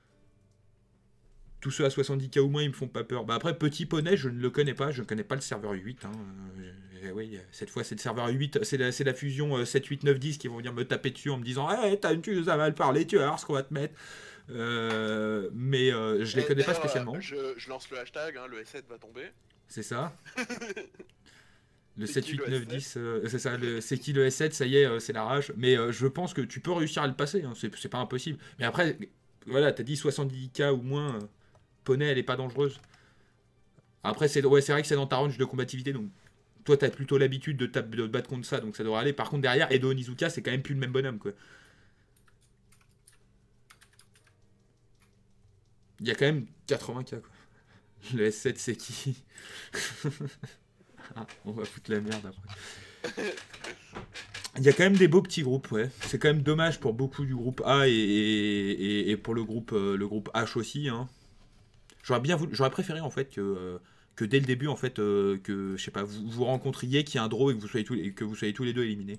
S1: Tous ceux à soixante-dix K ou moins, ils me font pas peur. Bah après, Petit Poney, je ne le connais pas, je ne connais pas le serveur huit. Hein. Euh, oui, cette fois, c'est le serveur huit, c'est la, c'est la fusion euh, sept, huit, neuf, dix qui vont venir me taper dessus en me disant hey, t'as une tu nous as mal parlé, tu vas voir ce qu'on va te mettre. Euh, mais euh, je les
S2: Et
S1: connais pas
S2: d'ailleurs,
S1: spécialement.
S2: euh, Je, je lance le hashtag, hein, le S sept va tomber.
S1: C'est ça. Le
S2: C'est
S1: sept,
S2: qui,
S1: huit,
S2: le
S1: neuf,
S2: S sept?
S1: dix, euh, c'est ça, le- c'est qui le S sept, ça y est, euh, c'est la rage. Mais euh, je pense que tu peux réussir à le passer, hein, c'est c'est pas impossible. Mais après, voilà, t'as dit soixante-dix K ou moins, euh, Poney, elle est pas dangereuse. Après, c'est ouais, c'est vrai que c'est dans ta range de combativité, donc toi, t'as plutôt l'habitude de, tape- de te battre contre ça, donc ça devrait aller. Par contre, derrière, Edo Onizuka, c'est quand même plus le même bonhomme, quoi. Il y a quand même quatre-vingts K, quoi. Le S sept, c'est qui? Ah, on va foutre la merde après. Il y a quand même des beaux petits groupes, ouais. C'est quand même dommage pour beaucoup du groupe A et, et, et pour le groupe, euh, le groupe H aussi. Hein. J'aurais bien voulu, j'aurais préféré en fait que, euh, que dès le début en fait euh, que je sais pas vous vous rencontriez, qu'il y ait un draw et que vous soyez tous, et que vous soyez tous les deux éliminés.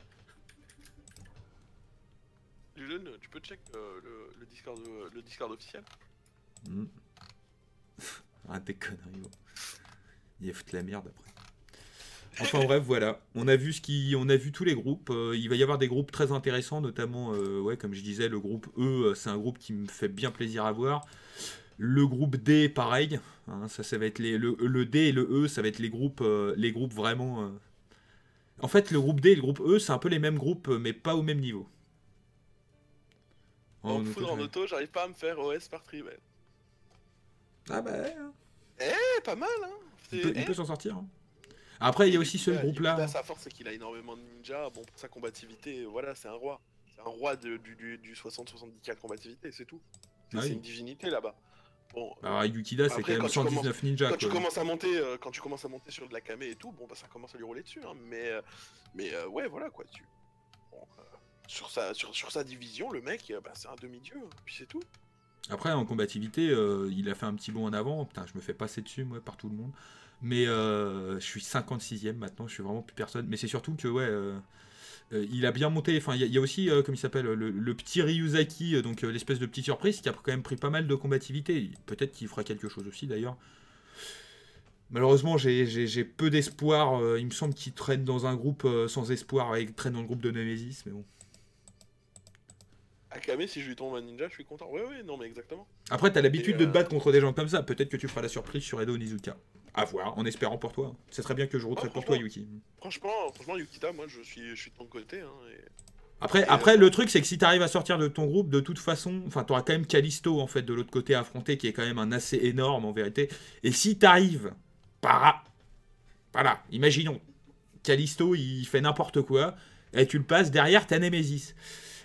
S2: Julen, tu peux check euh, le, le, Discord, euh, le Discord officiel?
S1: Mm. Ah des conneries. Bon. Il va foutre la merde après. Enfin bref, voilà. On a vu ce qui, on a vu tous les groupes. Euh, il va y avoir des groupes très intéressants, notamment, euh, ouais, comme je disais, le groupe E, euh, c'est un groupe qui me fait bien plaisir à voir. Le groupe D, pareil. Hein, ça, ça va être les, le, le D et le E, ça va être les groupes, euh, les groupes vraiment. Euh... En fait, le groupe D et le groupe E, c'est un peu les mêmes groupes, mais pas au même niveau.
S2: En
S1: En
S2: foudre
S1: auto,
S2: en
S1: je-
S2: auto, j'arrive pas à me faire O S par tribal.
S1: Ah bah, ouais, hein.
S2: Eh, pas mal, hein.
S1: il
S2: C'est-
S1: peut, il
S2: eh.
S1: peut s'en sortir. hein. Après, il y a aussi ce
S2: Yukida-
S1: groupe-là.
S2: Yukida, sa force, c'est qu'il a énormément de ninjas. Bon, pour sa combativité, voilà, c'est un roi. C'est un roi de- du, du, du soixante soixante-dix K de combativité, c'est tout. C'est
S1: Ah
S2: c'est
S1: oui.
S2: une divinité là-bas. Bon,
S1: Alors, Yukida, c'est
S2: Après,
S1: quand
S2: quand
S1: même
S2: tu
S1: cent dix-neuf ninja.
S2: quand tu
S1: quoi.
S2: commences à monter, euh, quand tu commences à monter sur de la camé et tout, bon bah ça commence à lui rouler dessus, hein, mais euh, mais euh, ouais voilà quoi, tu bon, euh, sur sa sur, sur sa division, le mec, euh, bah, c'est un demi-dieu, hein, puis c'est tout.
S1: Après, en combativité, euh, il a fait un petit bond en avant. Putain, je me fais passer dessus, moi, par tout le monde. Mais euh, je suis cinquante-sixième maintenant, je suis vraiment plus personne. Mais c'est surtout que, ouais, euh, euh, il a bien monté. Enfin, il y, a- il y a aussi, euh, comme il s'appelle, le, le petit Ryuzaki, euh, donc euh, l'espèce de petite surprise, qui a quand même pris pas mal de combativité. Peut-être qu'il fera quelque chose aussi, d'ailleurs. Malheureusement, j'ai j'ai- j'ai peu d'espoir. euh, il me semble qu'il traîne dans un groupe euh, sans espoir. Ouais, il traîne dans le groupe de Nemesis, mais bon.
S2: Akame, si je lui tombe un ninja, je suis content. Ouais ouais, non mais exactement.
S1: Après, t'as l'habitude
S2: Et,
S1: de te
S2: euh,
S1: battre contre des gens comme ça. Peut-être que tu feras la surprise sur Edo Onizuka. À voir, en espérant pour toi. C'est très bien que je retraite
S2: Oh,
S1: pour toi,
S2: franchement.
S1: Yuki.
S2: Franchement, franchement Yukita, moi je suis je suis de ton côté, hein, et...
S1: Après,
S2: Et,
S1: après
S2: euh,
S1: le truc, c'est que si t'arrives à sortir de ton groupe, de toute façon, enfin, t'auras quand même Callisto, en fait, de l'autre côté à affronter, qui est quand même un assez énorme, en vérité. Et si t'arrives, par... Voilà, imaginons, Callisto, il fait n'importe quoi, et tu le passes, derrière, t'as Nemesis.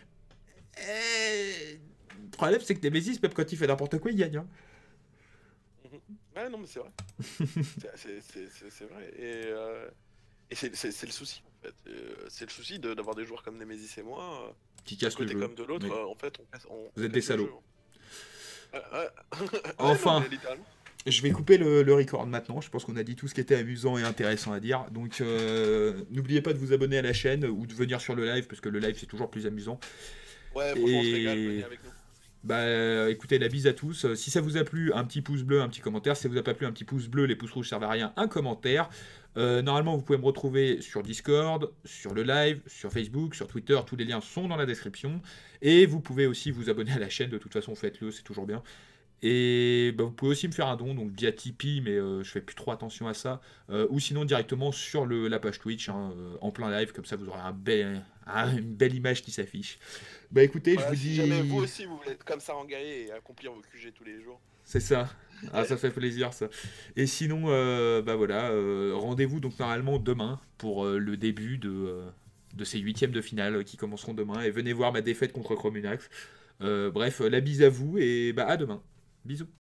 S1: Et... Le problème, c'est que Nemesis, même quand il fait n'importe quoi, il gagne. Hein.
S2: Ouais non mais c'est vrai. C'est- c'est c'est- c'est- c'est vrai. Et, euh, et c'est c'est- c'est le souci en fait. Euh, c'est le souci de- d'avoir des joueurs comme Nemesis et moi, euh,
S1: Qui
S2: d'un
S1: casse le
S2: côté
S1: jeu.
S2: comme de l'autre,
S1: Oui.
S2: euh, en fait on casse, on,
S1: Vous
S2: on
S1: êtes des
S2: casse le
S1: salauds.
S2: jeu, hein. Ouais, ouais. Ouais,
S1: Enfin.
S2: non, mais littéralement.
S1: Je vais couper le, le record maintenant. Je pense qu'on a dit tout ce qui était amusant et intéressant à dire. Donc, euh, n'oubliez pas de vous abonner à la chaîne ou de venir sur le live parce que le live c'est toujours plus amusant.
S2: Ouais, franchement, on se
S1: Et-
S2: régale, venez avec nous.
S1: Bah, écoutez, la bise à tous. Euh, Si ça vous a plu, un petit pouce bleu, un petit commentaire. Si ça vous a pas plu, un petit pouce bleu. Les pouces rouges servent à rien. Un commentaire. Euh, normalement, vous pouvez me retrouver sur Discord, sur le live, sur Facebook, sur Twitter. Tous les liens sont dans la description. Et vous pouvez aussi vous abonner à la chaîne. De toute façon, faites-le, c'est toujours bien. Et bah, vous pouvez aussi me faire un don, donc via Tipeee, mais euh, je fais plus trop attention à ça. Euh, ou sinon directement sur le, la page Twitch, hein, euh, en plein live, comme ça vous aurez un bel, un- une belle image qui s'affiche. Bah écoutez,
S2: Voilà,
S1: je vous
S2: si
S1: dis...
S2: jamais vous aussi vous voulez être comme ça en et accomplir vos Q G tous les jours.
S1: C'est ça. Ah, ça fait plaisir ça. Et sinon, euh, bah voilà, euh, rendez-vous donc normalement demain pour euh, le début de, euh, de ces huitièmes de finale euh, qui commenceront demain. Et venez voir ma défaite contre Chromunax. Euh, bref, la bise à vous et bah à demain. Bisous.